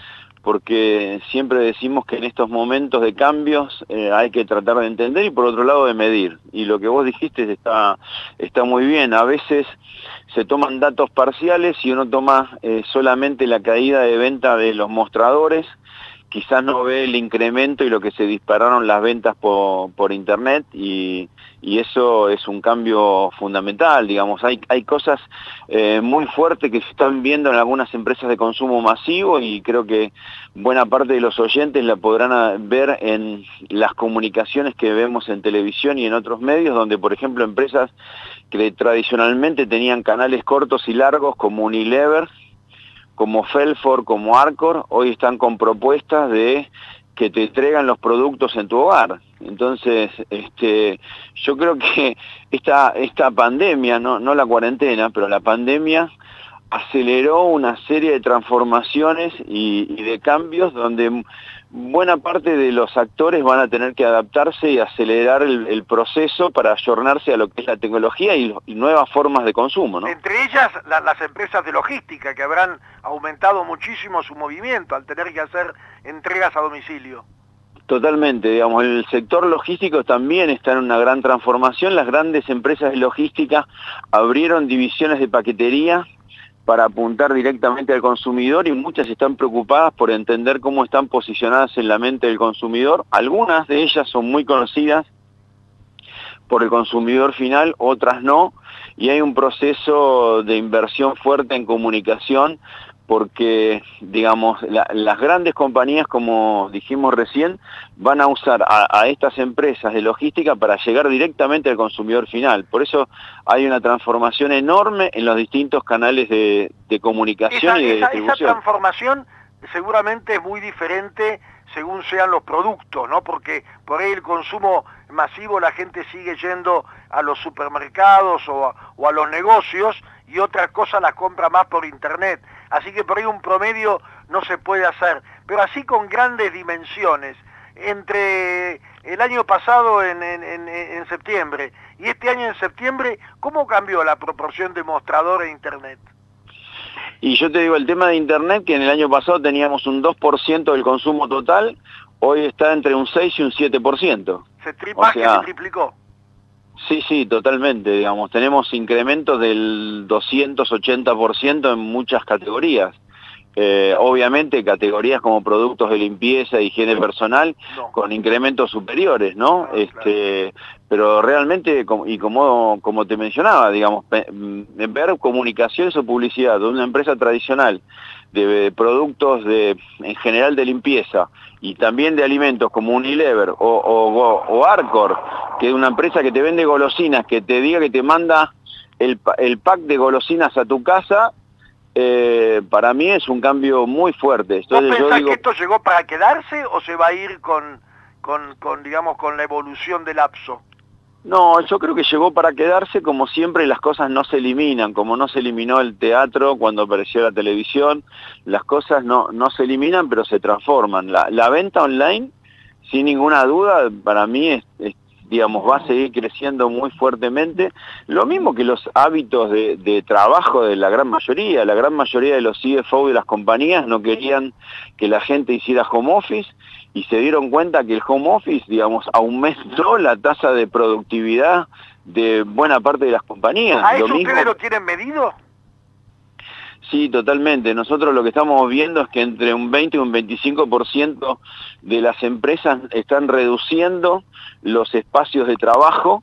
porque siempre decimos que en estos momentos de cambios eh, hay que tratar de entender, y por otro lado de medir. Y lo que vos dijiste está, está muy bien. A veces se toman datos parciales y uno toma eh, solamente la caída de venta de los mostradores, quizás no ve el incremento y lo que se dispararon las ventas por, por internet, y, y eso es un cambio fundamental, digamos. Hay, hay cosas eh, muy fuertes que se están viendo en algunas empresas de consumo masivo, y creo que buena parte de los oyentes la podrán ver en las comunicaciones que vemos en televisión y en otros medios, donde por ejemplo empresas que tradicionalmente tenían canales cortos y largos como Unilever, como Felford, como Arcor, hoy están con propuestas de que te entregan los productos en tu hogar. Entonces, este, yo creo que esta, esta pandemia, no, no la cuarentena, pero la pandemia aceleró una serie de transformaciones y, y de cambios donde buena parte de los actores van a tener que adaptarse y acelerar el, el proceso para ayornarse a lo que es la tecnología y, y nuevas formas de consumo, ¿no? Entre ellas la, las empresas de logística, que habrán aumentado muchísimo su movimiento al tener que hacer entregas a domicilio. Totalmente, digamos, el sector logístico también está en una gran transformación. Las grandes empresas de logística abrieron divisiones de paquetería para apuntar directamente al consumidor, y muchas están preocupadas por entender cómo están posicionadas en la mente del consumidor. Algunas de ellas son muy conocidas por el consumidor final, otras no, y hay un proceso de inversión fuerte en comunicación, porque, digamos, la, las grandes compañías, como dijimos recién, van a usar a, a estas empresas de logística para llegar directamente al consumidor final. Por eso hay una transformación enorme en los distintos canales de, de comunicación esa, y de esa, distribución. Esa transformación seguramente es muy diferente según sean los productos, ¿no? Porque por ahí el consumo masivo, la gente sigue yendo a los supermercados o a, o a los negocios, y otras cosas las compra más por internet. Así que por ahí un promedio no se puede hacer. Pero así con grandes dimensiones, entre el año pasado en, en, en, en septiembre y este año en septiembre, ¿cómo cambió la proporción de mostrador e internet? Y yo te digo, el tema de internet, que en el año pasado teníamos un dos por ciento del consumo total, hoy está entre un seis y un siete por ciento. Se tri más o sea, que se triplicó. Sí, sí, totalmente, digamos, tenemos incrementos del doscientos ochenta por ciento en muchas categorías. Eh, obviamente categorías como productos de limpieza, higiene personal, no, con incrementos superiores, ¿no? no este, claro. Pero realmente, y como, como te mencionaba, digamos, ver comunicaciones o publicidad de una empresa tradicional de productos de, en general de limpieza, y también de alimentos como Unilever o, o, o Arcor, que es una empresa que te vende golosinas, que te diga que te manda el, el pack de golosinas a tu casa, eh, para mí es un cambio muy fuerte. Entonces, ¿Vos pensás yo digo, que esto llegó para quedarse o se va a ir con, con, con digamos, con la evolución del lapso? No, yo creo que llegó para quedarse. Como siempre, las cosas no se eliminan, como no se eliminó el teatro cuando apareció la televisión, las cosas no, no se eliminan, pero se transforman. La, la venta online, sin ninguna duda, para mí es, es, digamos, va a seguir creciendo muy fuertemente. Lo mismo que los hábitos de, de trabajo de la gran mayoría. La gran mayoría de los C F O de las compañías no querían que la gente hiciera home office, y se dieron cuenta que el home office, digamos, aumentó la tasa de productividad de buena parte de las compañías. ¿A eso lo mismo... ustedes lo tienen medido? Sí, totalmente. Nosotros lo que estamos viendo es que entre un veinte y un veinticinco por ciento de las empresas están reduciendo los espacios de trabajo,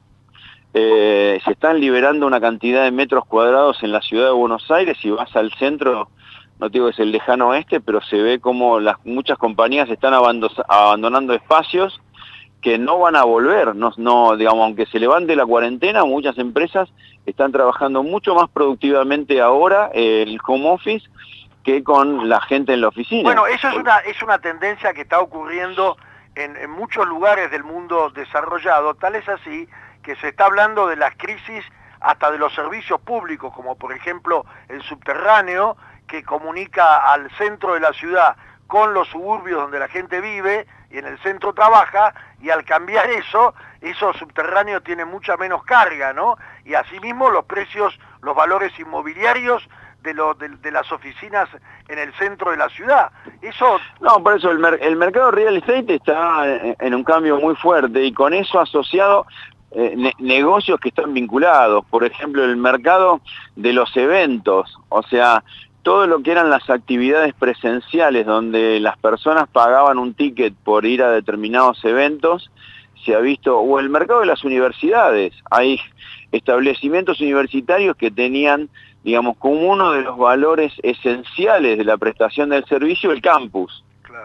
eh, se están liberando una cantidad de metros cuadrados en la ciudad de Buenos Aires. Si vas al centro, no te digo que es el lejano oeste, pero se ve como las, muchas compañías están abandonando espacios que no van a volver. No, no, digamos, aunque se levante la cuarentena, muchas empresas están trabajando mucho más productivamente ahora eh, el home office que con la gente en la oficina. Bueno, eso es una, es una tendencia que está ocurriendo en, en muchos lugares del mundo desarrollado. Tal es así que se está hablando de las crisis hasta de los servicios públicos, como por ejemplo el subterráneo, que comunica al centro de la ciudad con los suburbios donde la gente vive y en el centro trabaja, y al cambiar eso, esos subterráneos tienen mucha menos carga, ¿no? Y asimismo los precios, los valores inmobiliarios de, lo, de, de las oficinas en el centro de la ciudad. Eso... No, por eso el, mer el mercado real estate está en, en un cambio muy fuerte, y con eso asociado eh, ne negocios que están vinculados. Por ejemplo, el mercado de los eventos, o sea, todo lo que eran las actividades presenciales donde las personas pagaban un ticket por ir a determinados eventos, se ha visto, o el mercado de las universidades. Hay establecimientos universitarios que tenían, digamos, como uno de los valores esenciales de la prestación del servicio, el campus. Claro.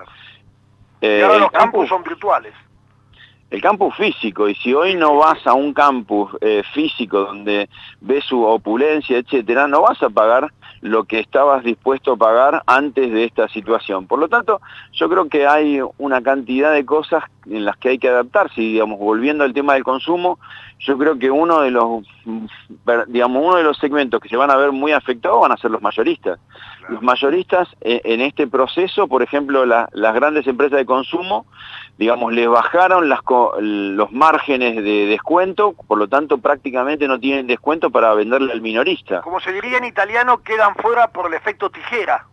Eh, y ahora los campus, campus son virtuales. El campus físico, y si hoy no vas a un campus eh, físico donde ves su opulencia, etcétera, no vas a pagar lo que estabas dispuesto a pagar antes de esta situación. Por lo tanto, yo creo que hay una cantidad de cosas en las que hay que adaptarse. Y, digamos, volviendo al tema del consumo, yo creo que uno de los, digamos, uno de los segmentos que se van a ver muy afectados van a ser los mayoristas. Claro. Los mayoristas eh, en este proceso, por ejemplo, la, las grandes empresas de consumo, digamos, les bajaron las, los márgenes de descuento, por lo tanto prácticamente no tienen descuento para venderle al minorista. Como se diría en italiano, quedan fuera por el efecto tijera.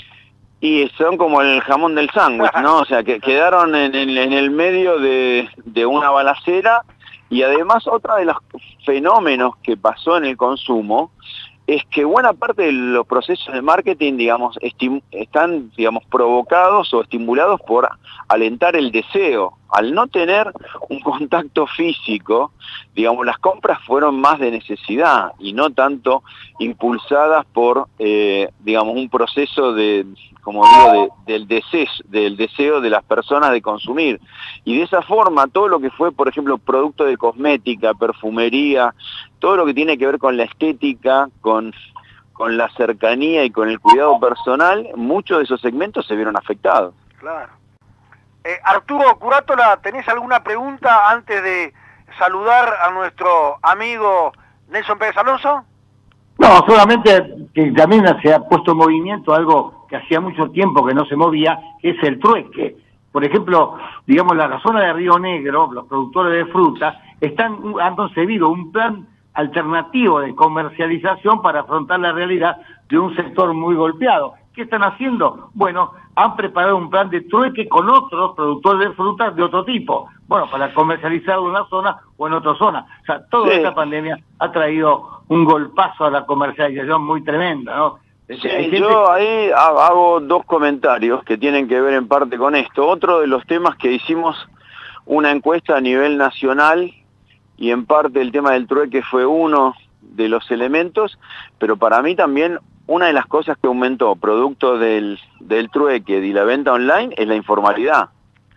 Y son como el jamón del sándwich, ¿no? O sea, que quedaron en, en, en el medio de, de una balacera. Y además, otro de los fenómenos que pasó en el consumo es que buena parte de los procesos de marketing, digamos, están, digamos, provocados o estimulados por alentar el deseo. Al no tener un contacto físico, digamos, las compras fueron más de necesidad y no tanto impulsadas por, eh, digamos, un proceso de, como digo, de, del, deseo, del deseo de las personas de consumir. Y de esa forma, todo lo que fue, por ejemplo, producto de cosmética, perfumería, todo lo que tiene que ver con la estética, con, con la cercanía y con el cuidado personal, muchos de esos segmentos se vieron afectados. Claro. Eh, Arturo Curátola, ¿tenés alguna pregunta antes de saludar a nuestro amigo Nelson Pérez Alonso? No, solamente que también se ha puesto en movimiento algo que hacía mucho tiempo que no se movía, que es el trueque. Por ejemplo, digamos, la zona de Río Negro, los productores de fruta, están, han concebido un plan alternativo de comercialización para afrontar la realidad de un sector muy golpeado. ¿Qué están haciendo? Bueno, han preparado un plan de trueque con otros productores de frutas de otro tipo, bueno, para comercializar en una zona o en otra zona. O sea, toda sí. esta pandemia ha traído un golpazo a la comercialización muy tremenda, ¿no? Sí, gente... Yo ahí hago dos comentarios que tienen que ver en parte con esto. Otro de los temas que hicimos una encuesta a nivel nacional, y en parte el tema del trueque fue uno de los elementos, pero para mí también una de las cosas que aumentó producto del, del trueque y la venta online es la informalidad.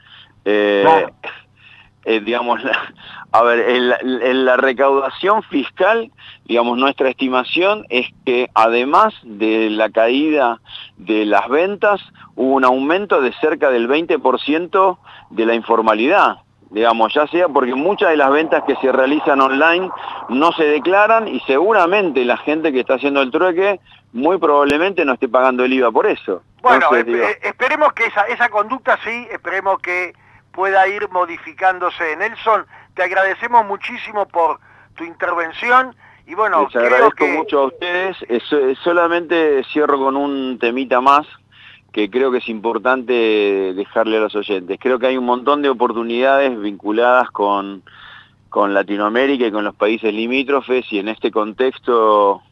Eh, claro. eh, digamos, la, a ver, en, en la recaudación fiscal, digamos, nuestra estimación es que además de la caída de las ventas, hubo un aumento de cerca del veinte por ciento de la informalidad. digamos, ya sea porque muchas de las ventas que se realizan online no se declaran y seguramente la gente que está haciendo el trueque muy probablemente no esté pagando el I V A por eso. Bueno, Entonces, eh, digo, eh, esperemos que esa, esa conducta sí, esperemos que pueda ir modificándose. Nelson, te agradecemos muchísimo por tu intervención y bueno, les creo agradezco que... mucho a ustedes. Es, es solamente cierro con un temita más que creo que es importante dejarle a los oyentes. Creo que hay un montón de oportunidades vinculadas con, con Latinoamérica y con los países limítrofes, y en este contexto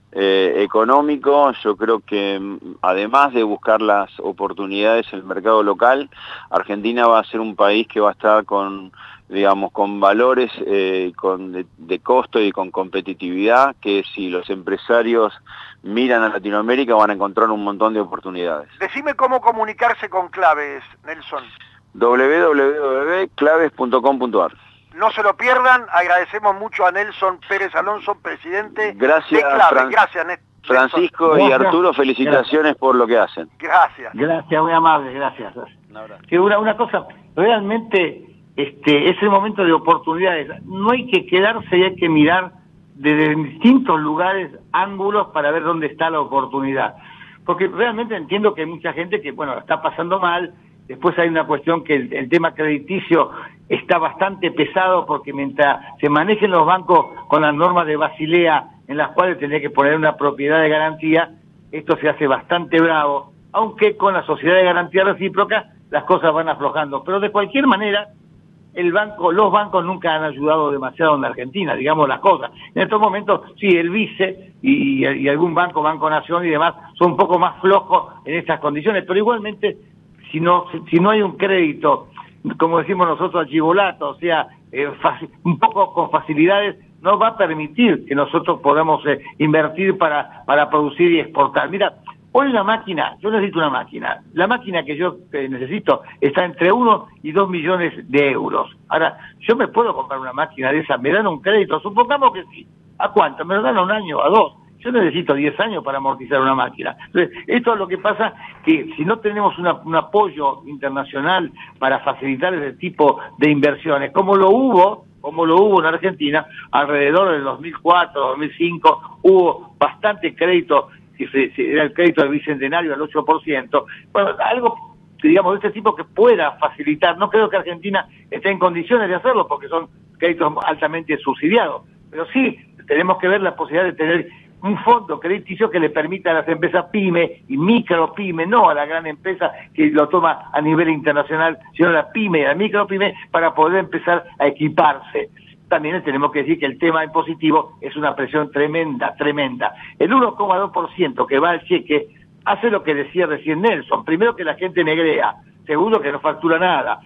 eh, económico yo creo que además de buscar las oportunidades en el mercado local, Argentina va a ser un país que va a estar con, digamos, con valores eh, con de, de costo y con competitividad, que si los empresarios miran a Latinoamérica van a encontrar un montón de oportunidades. Decime cómo comunicarse con Claves, Nelson. doble u doble u doble u punto claves punto com punto a r. No se lo pierdan, agradecemos mucho a Nelson Pérez Alonso, presidente Gracias, de Claves. Fran Gracias, Nelson. Francisco Gracias. y Arturo, felicitaciones Gracias. por lo que hacen. Gracias. Gracias, muy amable, gracias. Un abrazo. Que una, una cosa, realmente este es el momento de oportunidades. No hay que quedarse y hay que mirar desde distintos lugares, ángulos, para ver dónde está la oportunidad. Porque realmente entiendo que hay mucha gente que, bueno, está pasando mal. Después hay una cuestión que el, el tema crediticio está bastante pesado, porque mientras se manejen los bancos con las normas de Basilea, en las cuales tenés que poner una propiedad de garantía, esto se hace bastante bravo, aunque con la sociedad de garantía recíproca las cosas van aflojando. Pero de cualquier manera, el banco, los bancos nunca han ayudado demasiado en la Argentina, digamos las cosas. En estos momentos, sí, el Vice y, y algún banco, Banco Nación y demás, son un poco más flojos en estas condiciones, pero igualmente, si no, si no hay un crédito, como decimos nosotros, archivolato, o sea, eh, un poco con facilidades, no va a permitir que nosotros podamos eh, invertir para, para producir y exportar. Mira, hoy la máquina, yo necesito una máquina, la máquina que yo eh, necesito está entre uno y dos millones de euros. Ahora, yo me puedo comprar una máquina de esa, me dan un crédito, supongamos que sí. ¿A cuánto? Me lo dan a un año, a dos. Yo necesito diez años para amortizar una máquina. Entonces, esto es lo que pasa, que si no tenemos una, un apoyo internacional para facilitar ese tipo de inversiones, como lo hubo, como lo hubo en Argentina, alrededor del dos mil cuatro, dos mil cinco, hubo bastante crédito, si se, si era el crédito del Bicentenario al ocho por ciento, bueno, algo, digamos, de este tipo que pueda facilitar. No creo que Argentina esté en condiciones de hacerlo, porque son créditos altamente subsidiados, pero sí tenemos que ver la posibilidad de tener un fondo crediticio que le permita a las empresas pyme y micro pyme, no a la gran empresa que lo toma a nivel internacional, sino a la pyme y a la micro pyme, para poder empezar a equiparse. También tenemos que decir que el tema impositivo es una presión tremenda, tremenda. El uno coma dos por ciento que va al cheque hace lo que decía recién Nelson. Primero, que la gente negrea. Segundo, que no factura nada.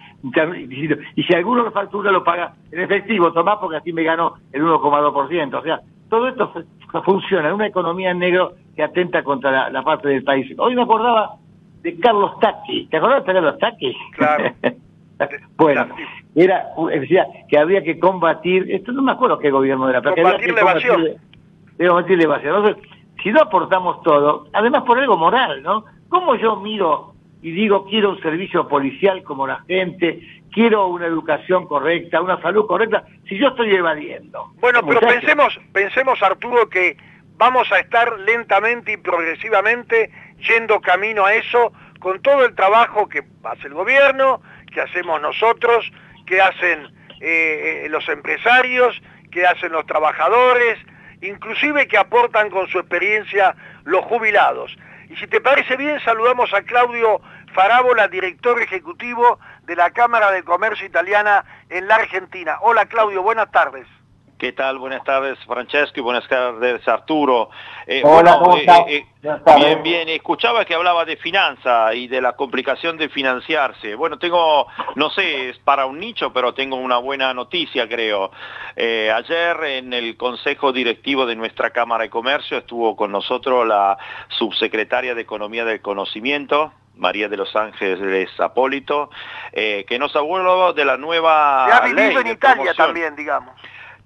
Y si alguno no factura, lo paga en efectivo. Tomá, porque así me ganó el uno coma dos por ciento. O sea, todo esto funciona en una economía en negro que atenta contra la, la parte del país. Hoy me acordaba de Carlos Tacchi. ¿Te acordás de Carlos Tacchi? Claro. Bueno, era, decía que había que combatir, esto no me acuerdo qué gobierno era, pero combatir que había que la evasión. combatir, combatir la evasión. Entonces, si no aportamos todo, además por algo moral, ¿no? ¿Cómo yo miro y digo, quiero un servicio policial como la gente, quiero una educación correcta, una salud correcta, si yo estoy evadiendo? Bueno, pero Muchachos. pensemos, pensemos, Arturo, que vamos a estar lentamente y progresivamente yendo camino a eso, con todo el trabajo que hace el gobierno, que hacemos nosotros, que hacen eh, los empresarios, que hacen los trabajadores, inclusive que aportan con su experiencia los jubilados. Y si te parece bien, saludamos a Claudio Farabola, director ejecutivo de la Cámara de Comercio Italiana en la Argentina. Hola Claudio, buenas tardes. ¿Qué tal? Buenas tardes, Francesco, y buenas tardes, Arturo. Eh, Hola, bueno, ¿cómo eh, estás? eh, Buenas tardes. bien, bien. Escuchaba que hablaba de finanza y de la complicación de financiarse. Bueno, tengo, no sé, es para un nicho, pero tengo una buena noticia, creo. Eh, ayer en el Consejo Directivo de nuestra Cámara de Comercio estuvo con nosotros la subsecretaria de Economía del Conocimiento, María de los Ángeles Apólito, eh, que nos habló de la nueva Ya ha vivido ley en de Italia promoción. también, digamos.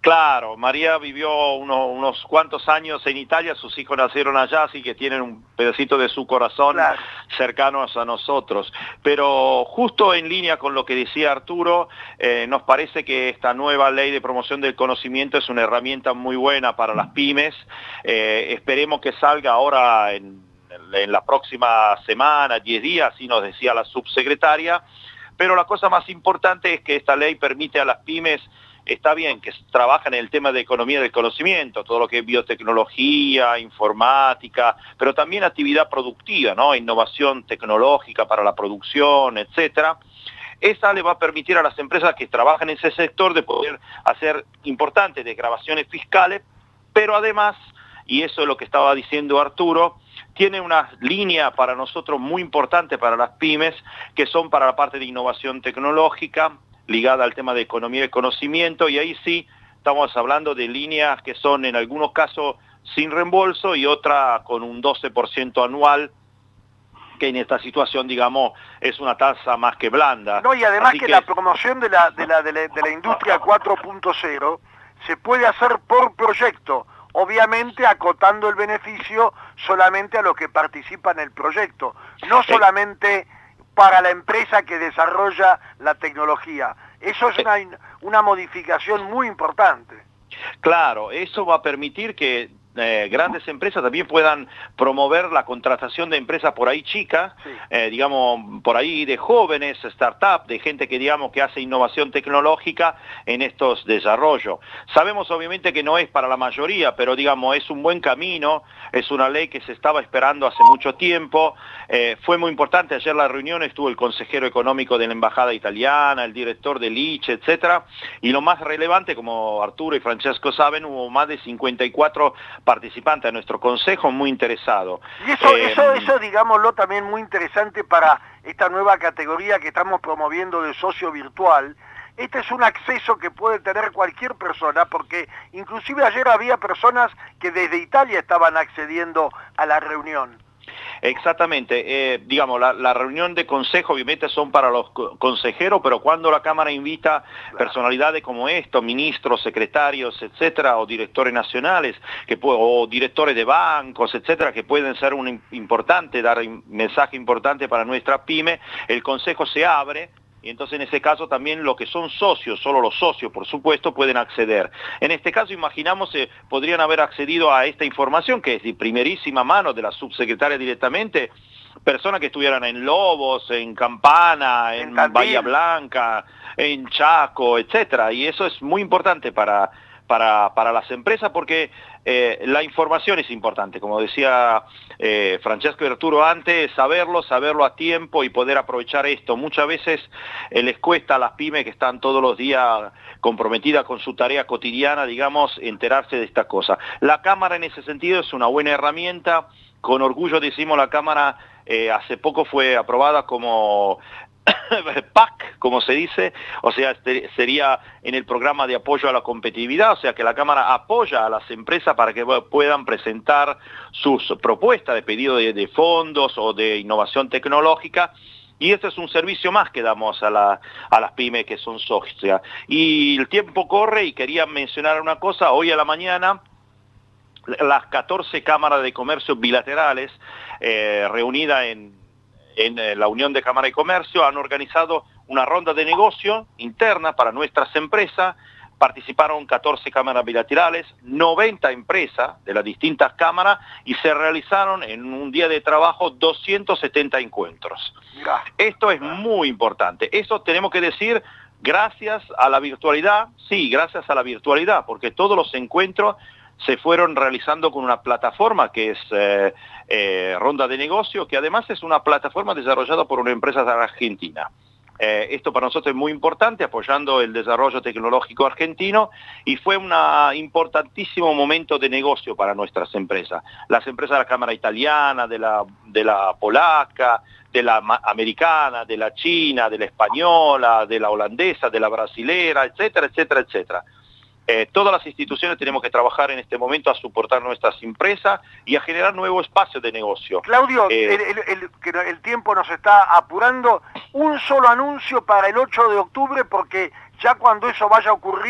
Claro, María vivió uno, unos cuantos años en Italia, sus hijos nacieron allá, así que tienen un pedacito de su corazón claro. cercanos a nosotros. Pero justo en línea con lo que decía Arturo, eh, nos parece que esta nueva ley de promoción del conocimiento es una herramienta muy buena para las pymes. Eh, esperemos que salga ahora en, en la próxima semana, diez días, así nos decía la subsecretaria. Pero la cosa más importante es que esta ley permite a las pymes, está bien, que trabajan en el tema de economía del conocimiento, todo lo que es biotecnología, informática, pero también actividad productiva, ¿no? Innovación tecnológica para la producción, etcétera. Esa le va a permitir a las empresas que trabajan en ese sector de poder hacer importantes desgravaciones fiscales, pero además, y eso es lo que estaba diciendo Arturo, tiene una línea para nosotros muy importante para las pymes, que son para la parte de innovación tecnológica, ligada al tema de economía del conocimiento, y ahí sí estamos hablando de líneas que son en algunos casos sin reembolso y otra con un doce por ciento anual, que en esta situación, digamos, es una tasa más que blanda. No, y además que, que la promoción de la, de la, de la, de la industria cuatro punto cero se puede hacer por proyecto, obviamente acotando el beneficio solamente a los que participan en el proyecto, no solamente para la empresa que desarrolla la tecnología. Eso es una, una modificación muy importante. Claro, eso va a permitir que eh, grandes empresas también puedan promover la contratación de empresas por ahí chicas, sí. eh, digamos, por ahí de jóvenes, startups, de gente que digamos que hace innovación tecnológica en estos desarrollos. Sabemos obviamente que no es para la mayoría, pero digamos es un buen camino, es una ley que se estaba esperando hace mucho tiempo. Eh, fue muy importante, ayer la reunión estuvo el consejero económico de la Embajada Italiana, el director del I C E, etcétera, y lo más relevante, como Arturo y Francesco saben, hubo más de cincuenta y cuatro participantes de nuestro consejo muy interesados. Y eso, eh, eso, eso, digámoslo, también muy interesante para esta nueva categoría que estamos promoviendo de socio virtual. Este es un acceso que puede tener cualquier persona, porque inclusive ayer había personas que desde Italia estaban accediendo a la reunión. Exactamente, eh, digamos, la, la reunión de consejo obviamente son para los consejeros, pero cuando la Cámara invita claro. personalidades como estos, ministros, secretarios, etcétera, o directores nacionales, que o directores de bancos, etcétera, que pueden ser un importante, dar un mensaje importante para nuestra pyme, el consejo se abre. Y entonces en ese caso también lo que son socios, solo los socios por supuesto, pueden acceder. En este caso imaginamos que eh, podrían haber accedido a esta información que es de primerísima mano de la subsecretaria directamente, personas que estuvieran en Lobos, en Campana, en, en Bahía Blanca, en Chaco, etcétera. Y eso es muy importante para, para, para las empresas porque eh, la información es importante, como decía eh, Francesco y Arturo antes, saberlo, saberlo a tiempo y poder aprovechar esto. Muchas veces eh, les cuesta a las pymes que están todos los días comprometidas con su tarea cotidiana, digamos, enterarse de esta cosa. La Cámara en ese sentido es una buena herramienta, con orgullo decimos la Cámara eh, hace poco fue aprobada como P A C, como se dice, o sea, este sería en el programa de apoyo a la competitividad, o sea que la Cámara apoya a las empresas para que puedan presentar sus propuestas de pedido de, de fondos o de innovación tecnológica, y este es un servicio más que damos a, la, a las pymes que son socias. Y el tiempo corre y quería mencionar una cosa, hoy a la mañana las catorce cámaras de comercio bilaterales eh, reunidas en en la Unión de Cámara de Comercio han organizado una ronda de negocio interna para nuestras empresas. Participaron catorce cámaras bilaterales, noventa empresas de las distintas cámaras y se realizaron en un día de trabajo doscientos setenta encuentros. Esto es muy importante. Eso tenemos que decir gracias a la virtualidad, sí, gracias a la virtualidad, porque todos los encuentros se fueron realizando con una plataforma que es eh, eh, Ronda de Negocio, que además es una plataforma desarrollada por una empresa de Argentina. Eh, esto para nosotros es muy importante, apoyando el desarrollo tecnológico argentino, y fue un importantísimo momento de negocio para nuestras empresas. Las empresas de la Cámara Italiana, de la, de la polaca, de la americana, de la china, de la española, de la holandesa, de la brasilera, etcétera, etcétera, etcétera. Eh, todas las instituciones tenemos que trabajar en este momento a soportar nuestras empresas y a generar nuevos espacios de negocio. Claudio, eh, el, el, el, el tiempo nos está apurando. Un solo anuncio para el ocho de octubre, porque ya cuando eso vaya a ocurrir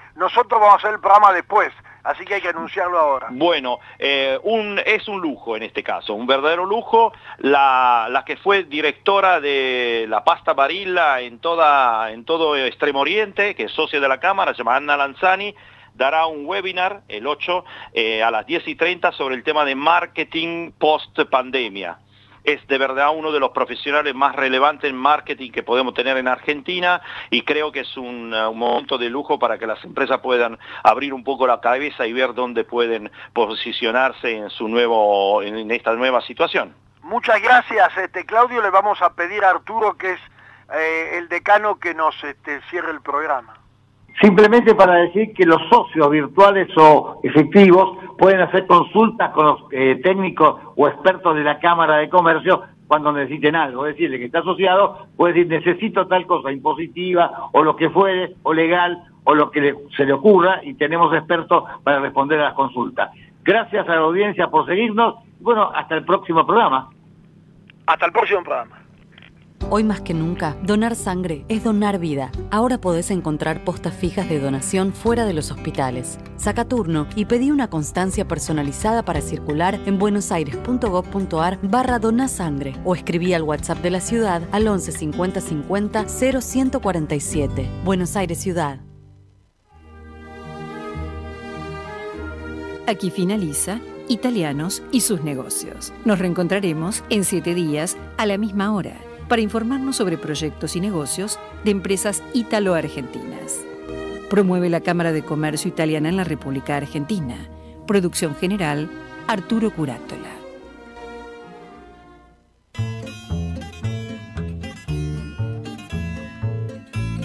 nosotros vamos a hacer el programa después, así que hay que anunciarlo ahora. Bueno, eh, un, es un lujo en este caso, un verdadero lujo. La, la que fue directora de la pasta Barilla en, toda, en todo Extremo Oriente, que es socia de la Cámara, se llama Anna Lanzani, dará un webinar el ocho eh, a las diez y treinta sobre el tema de marketing post pandemia. Es de verdad uno de los profesionales más relevantes en marketing que podemos tener en Argentina y creo que es un, un momento de lujo para que las empresas puedan abrir un poco la cabeza y ver dónde pueden posicionarse en, su nuevo, en esta nueva situación. Muchas gracias, este, Claudio. Le vamos a pedir a Arturo, que es eh, el decano, que nos este, cierre el programa. Simplemente para decir que los socios virtuales o efectivos pueden hacer consultas con los eh, técnicos o expertos de la Cámara de Comercio cuando necesiten algo. Es decir, el que está asociado puede decir necesito tal cosa impositiva o lo que fuere, o legal, o lo que le, se le ocurra, y tenemos expertos para responder a las consultas. Gracias a la audiencia por seguirnos. Bueno, hasta el próximo programa. Hasta el próximo programa. Hoy más que nunca, donar sangre es donar vida. Ahora podés encontrar postas fijas de donación fuera de los hospitales. Saca turno y pedí una constancia personalizada para circular en buenosaires.gov.ar barra donasangre o escribí al WhatsApp de la ciudad al once cincuenta cincuenta cero ciento cuarenta y siete. Buenos Aires Ciudad. Aquí finaliza Italianos y sus negocios. Nos reencontraremos en siete días a la misma hora para informarnos sobre proyectos y negocios de empresas ítalo-argentinas. Promueve la Cámara de Comercio Italiana en la República Argentina. Producción general, Arturo Curátola.